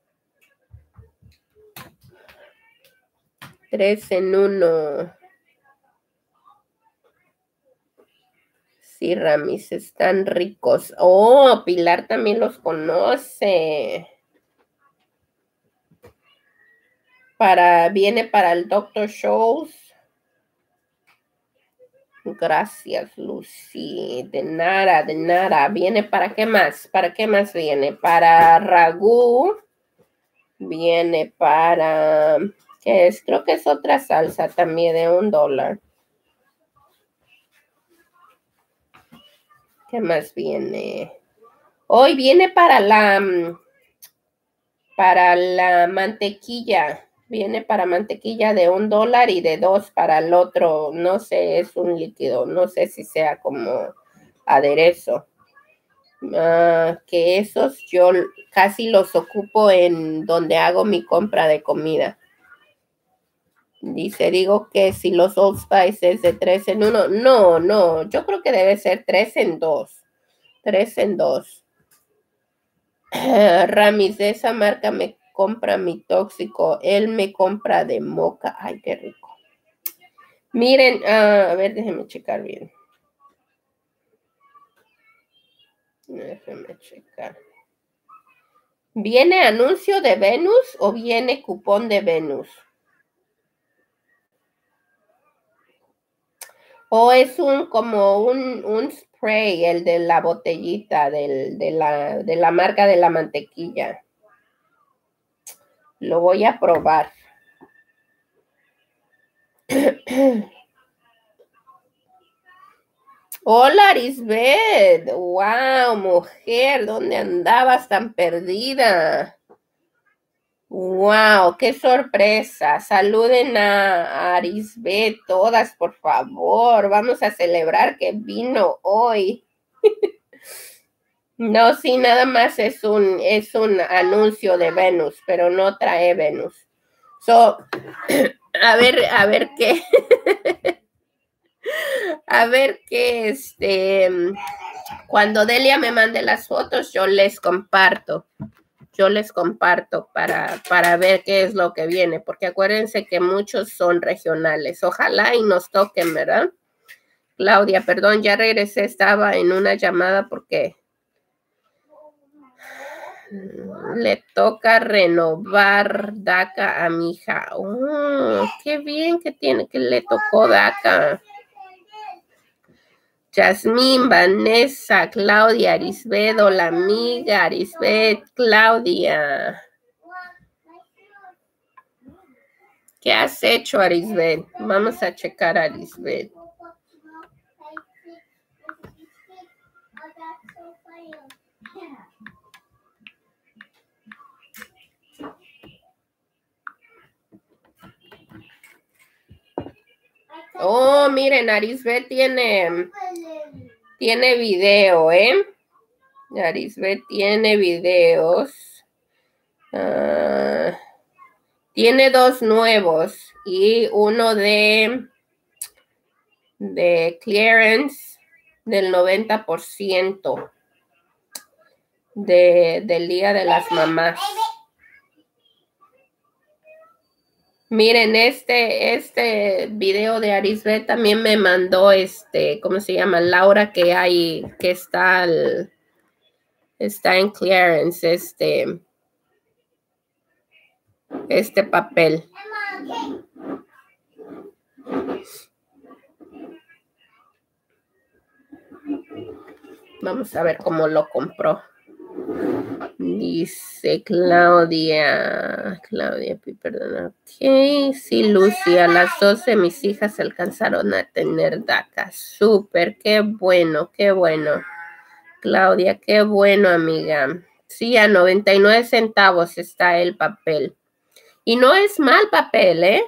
3 en 1. Sí, Ramis, están ricos. Oh, Pilar también los conoce. Viene para el Dr. Scholl's. Gracias, Lucy. De nada, de nada. Viene para qué más. ¿Para qué más viene? Para ragú. Viene para... ¿qué es? Creo que es otra salsa también de $1. ¿Qué más viene? Hoy viene para la mantequilla. Viene para mantequilla de $1 y de 2 para el otro. No sé, es un líquido. No sé si sea como aderezo. Que esos yo casi los ocupo en donde hago mi compra de comida. Dice, digo que si los Old Spice es de 3 en 1. No, yo creo que debe ser 3 en 2. 3 en 2. Ramis, de esa marca me compra mi tóxico. Él me compra de Moca. Ay, qué rico. Miren, a ver, déjenme checar bien. Déjenme checar. ¿Viene anuncio de Venus o viene cupón de Venus? O es como un spray, el de la botellita de la marca de la mantequilla. Lo voy a probar. Hola, Arisbeth. Wow, mujer, ¿dónde andabas tan perdida? Wow, qué sorpresa. Saluden a Arisbeth todas, por favor. Vamos a celebrar que vino hoy. No, sí, nada más es un anuncio de Venus, pero no trae Venus. A ver qué. A ver qué, cuando Delia me mande las fotos, yo les comparto. Para ver qué es lo que viene, porque acuérdense que muchos son regionales. Ojalá y nos toquen, ¿verdad? Claudia, perdón, ya regresé, estaba en una llamada porque le toca renovar DACA a mi hija. Oh, qué bien que le tocó DACA. Yasmín, Vanessa, Claudia, Arisbeth, la amiga, Arisbeth, Claudia. ¿Qué has hecho, Arisbeth? Vamos a checar a Arisbeth. Oh, miren, Arisbeth Tiene video, ¿eh? Arisbet tiene videos. Tiene 2 nuevos y uno de clearance del 90% del Día de las Mamás. Miren, este video de Arisbet también me mandó ¿cómo se llama? Laura, que está en clearance, este papel. Vamos a ver cómo lo compró. Dice Claudia, perdón. Ok, sí, Lucy, a las 12 mis hijas alcanzaron a tener DACA. Súper, qué bueno, qué bueno. Claudia, qué bueno, amiga. Sí, a 99 centavos está el papel. Y no es mal papel, ¿eh?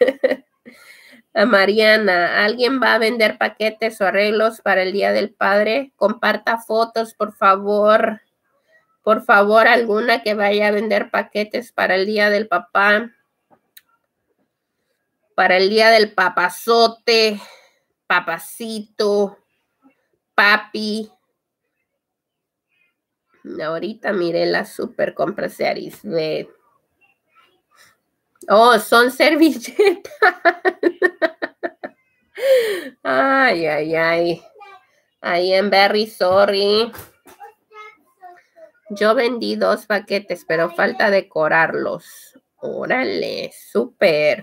A Mariana, ¿alguien va a vender paquetes o arreglos para el Día del Padre? Comparta fotos, por favor. Por favor, alguna que vaya a vender paquetes para el Día del Papá. Para el Día del Papazote, Papacito, Papi. Ahorita miré las super compras de Arisbet. Oh, son servilletas. Ay, ay, ay. Ahí en Berry, sorry. Yo vendí 2 paquetes, pero falta decorarlos. Órale, súper.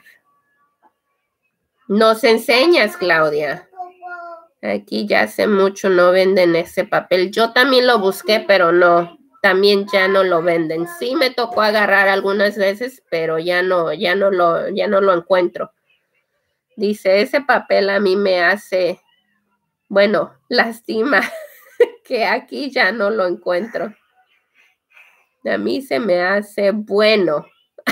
Nos enseñas, Claudia. Aquí ya hace mucho no venden ese papel. Yo también lo busqué, pero no. También ya no lo venden. Sí me tocó agarrar algunas veces, pero ya no lo encuentro. Dice, ese papel a mí me hace, bueno, lastima que aquí ya no lo encuentro. A mí se me hace bueno.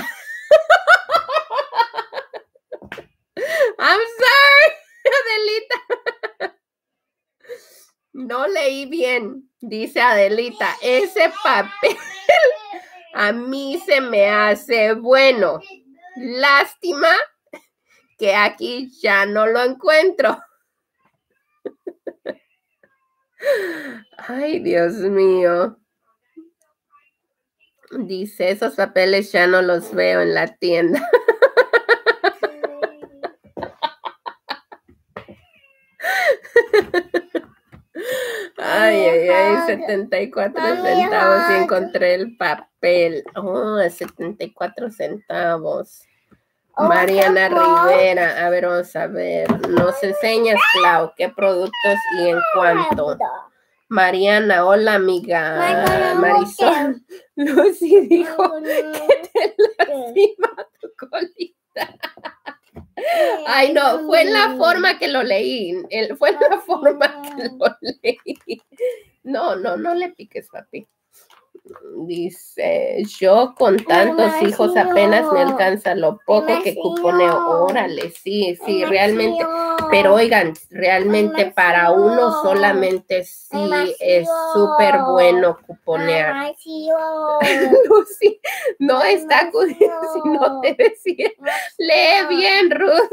I'm sorry, Adelita. No leí bien, dice Adelita. Ese papel a mí se me hace bueno. Lástima que aquí ya no lo encuentro. Ay, Dios mío. Dice, esos papeles ya no los veo en la tienda. Ay, ay, ay, 74 centavos y encontré el papel. Oh, 74 centavos. Mariana Rivera. A ver, vamos a ver. Nos enseñas, Clau, qué productos y en cuánto. Mariana, hola, amiga. Marisol. Lucy dijo que te lastima tu colita. Ay, no, fue en la forma que lo leí. Fue en la forma que lo leí. No le piques, papi. Dice, yo con tantos hijos apenas me alcanza lo poco que cuponeo. Órale, sí, realmente. Pero oigan, realmente para uno solamente sí es súper bueno cuponear. Lucy, no está acudiendo si no te decía. Lee bien, Ruth.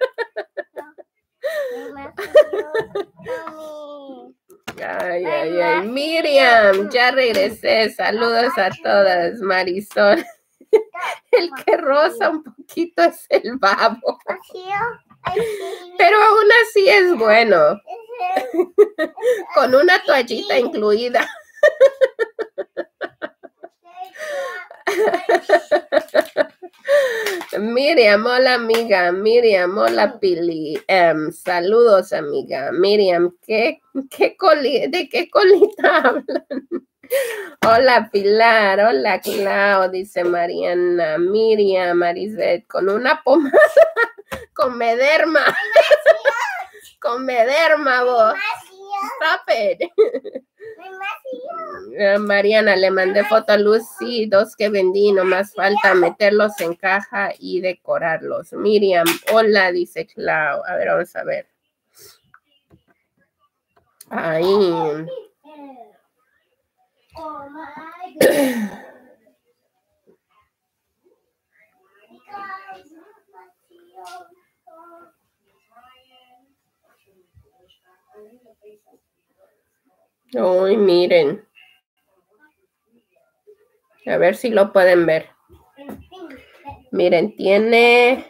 Ay, ay, ay. Miriam, ya regresé. Saludos a todas. Marisol. El que roza un poquito es el babo. Pero aún así es bueno. Con una toallita incluida. Miriam, hola amiga. Miriam, hola Pili. Saludos amiga. Miriam, ¿de qué colita hablan? Hola Pilar, hola Clau, dice Mariana. Miriam, Arisbet, con una pomada con Mederma. Con Mederma, vos. Stop it. Mariana, le mandé foto a Lucy, 2 que vendí, nomás falta meterlos en caja y decorarlos. Miriam, hola, dice Clau. A ver, vamos a ver. Ahí. Uy, miren. A ver si lo pueden ver. Miren, tiene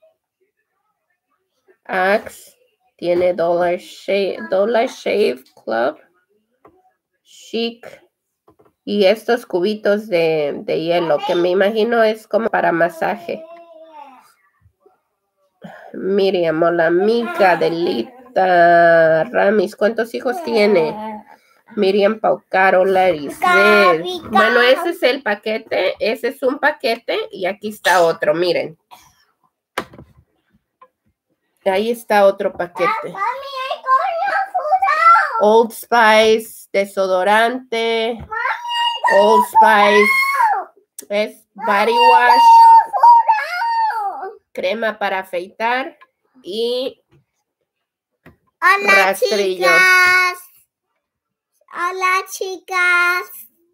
Axe, tiene Dollar Shave Club, Chic y estos cubitos de hielo que me imagino es como para masaje. Miriam, hola amiga, Delita, Ramis, ¿cuántos hijos tiene? Miriam Paucaro, Laricet. Bueno, ese es el paquete, ese es un paquete y aquí está otro, miren. Ahí está otro paquete. Old Spice, desodorante. Old Spice es body wash. Crema para afeitar y Hola, rastrillo. chicas. Hola, chicas.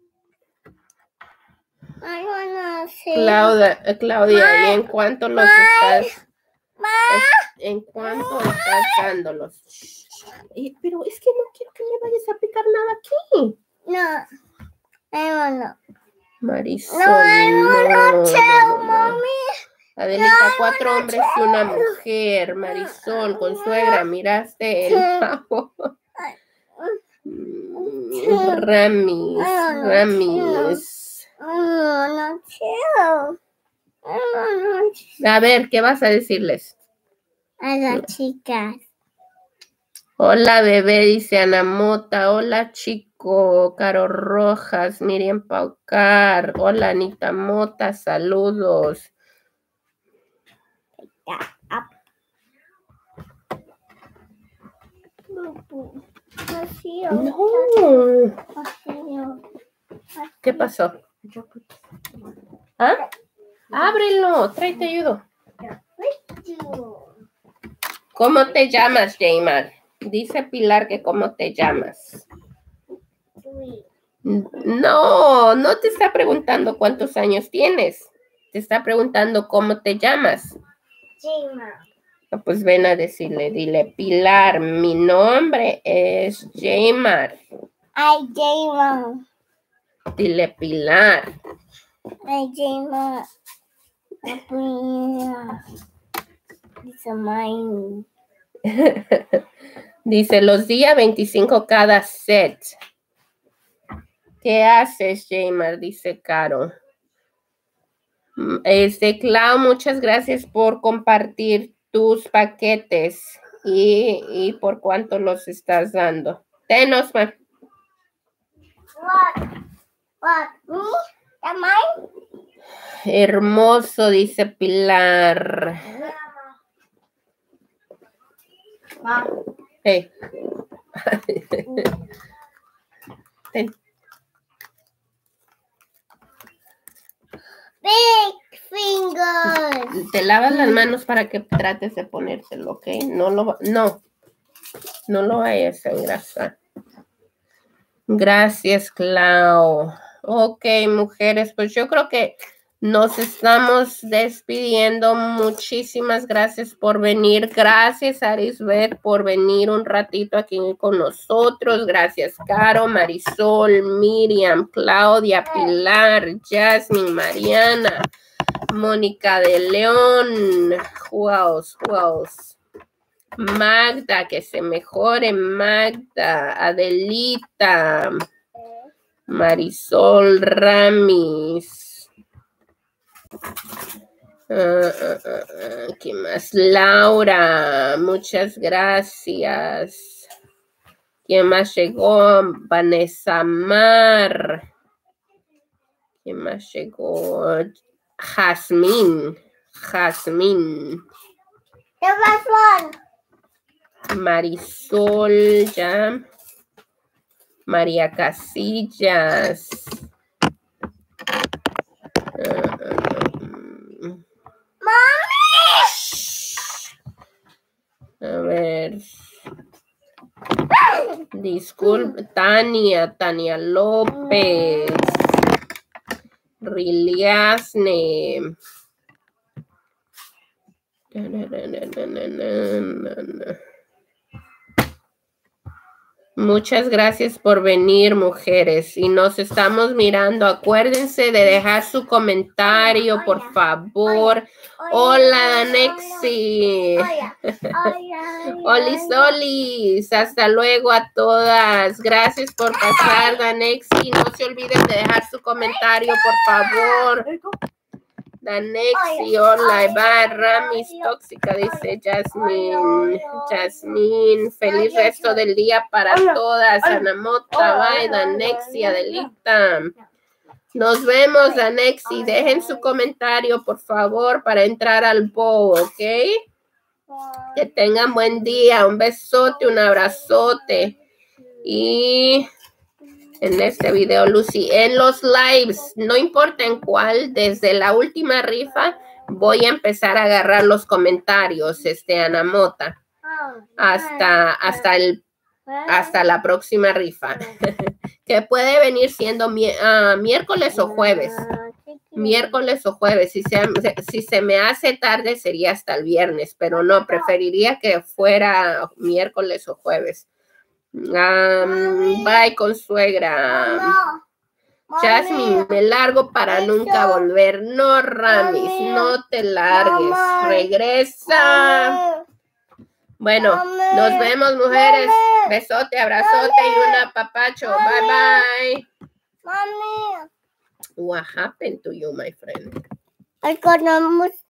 Ay, bueno, sí. Claudia, ¿y en cuánto los estás? ¿En cuánto estás dándolos? Pero es que no quiero que me vayas a picar nada aquí. No. Ay, bueno. Marisol. No, mami. Adelita, 4 hombres y una mujer. Marisol, Consuegra, miraste el pavo. Ramis. No quiero. A ver, ¿qué vas a decirles? Hola, chicas. Hola, bebé, dice Ana Mota. Hola, chico. Caro Rojas, Miriam Paucar. Hola, Anita Mota, saludos. No. ¿Qué pasó? ¿Ah? Ábrelo, tráete ayudo. ¿Cómo te llamas, Jaymar? Dice Pilar que ¿cómo te llamas? No te está preguntando cuántos años tienes. Te está preguntando cómo te llamas. Jaymar. Pues ven a decirle, dile, Pilar, mi nombre es Jaymar. Ay, Jaymar. Dile, Pilar. Ay, Jaymar. Dice mine. Dice, los días 25 cada set. ¿Qué haces, Jaymar? Dice Caro. Clau, muchas gracias por compartir tus paquetes y por cuánto los estás dando. Ten, Osmar. What? Me? Am I? Hermoso, dice Pilar. Hey. Ten. Big fingers. Te lavas las manos para que trates de ponértelo, ¿ok? No lo vayas a engrasar. Gracias, Clau. Ok, mujeres, pues yo creo que nos estamos despidiendo. Muchísimas gracias por venir. Gracias, Arisbeth, por venir un ratito aquí con nosotros. Gracias, Caro, Marisol, Miriam, Claudia, Pilar, Jasmine, Mariana, Mónica de León. Who else? Magda, que se mejore Magda, Adelita, Marisol Ramis. ¿Qué más? Laura, muchas gracias. ¿Quién más llegó? Vanessa Mar. ¿Quién más llegó? Jazmín. The last one. Marisol, ya. María Casillas. ¡Mami! A ver. Disculpe, Tania López. Riliasne. Muchas gracias por venir, mujeres. Y nos estamos mirando. Acuérdense de dejar su comentario, por favor. Hola, Nexi. Olis. Hasta luego a todas. Gracias por pasar, Danexi. No se olviden de dejar su comentario, por favor. Danexi, hola, Eva Ramis, tóxica, dice Jasmine, feliz resto del día para todas. Anamota, bye, Danexi, Adelita. Nos vemos, Danexi. Dejen su comentario, por favor, para entrar al bowl, ¿ok? Que tengan buen día. Un besote, un abrazote. Y en este video, Lucy, en los lives, no importa en cuál, desde la última rifa, voy a empezar a agarrar los comentarios, Anamota, hasta la próxima rifa, que puede venir siendo miércoles o jueves. Miércoles o jueves, si se me hace tarde sería hasta el viernes, pero no, preferiría que fuera miércoles o jueves. Bye, consuegra. Jasmine, me largo para nunca volver. No, Ramis, no te largues. Regresa. Bueno, nos vemos, mujeres. Besote, abrazote y un apapacho. Bye, bye. Mommy. What happened to you, my friend? I got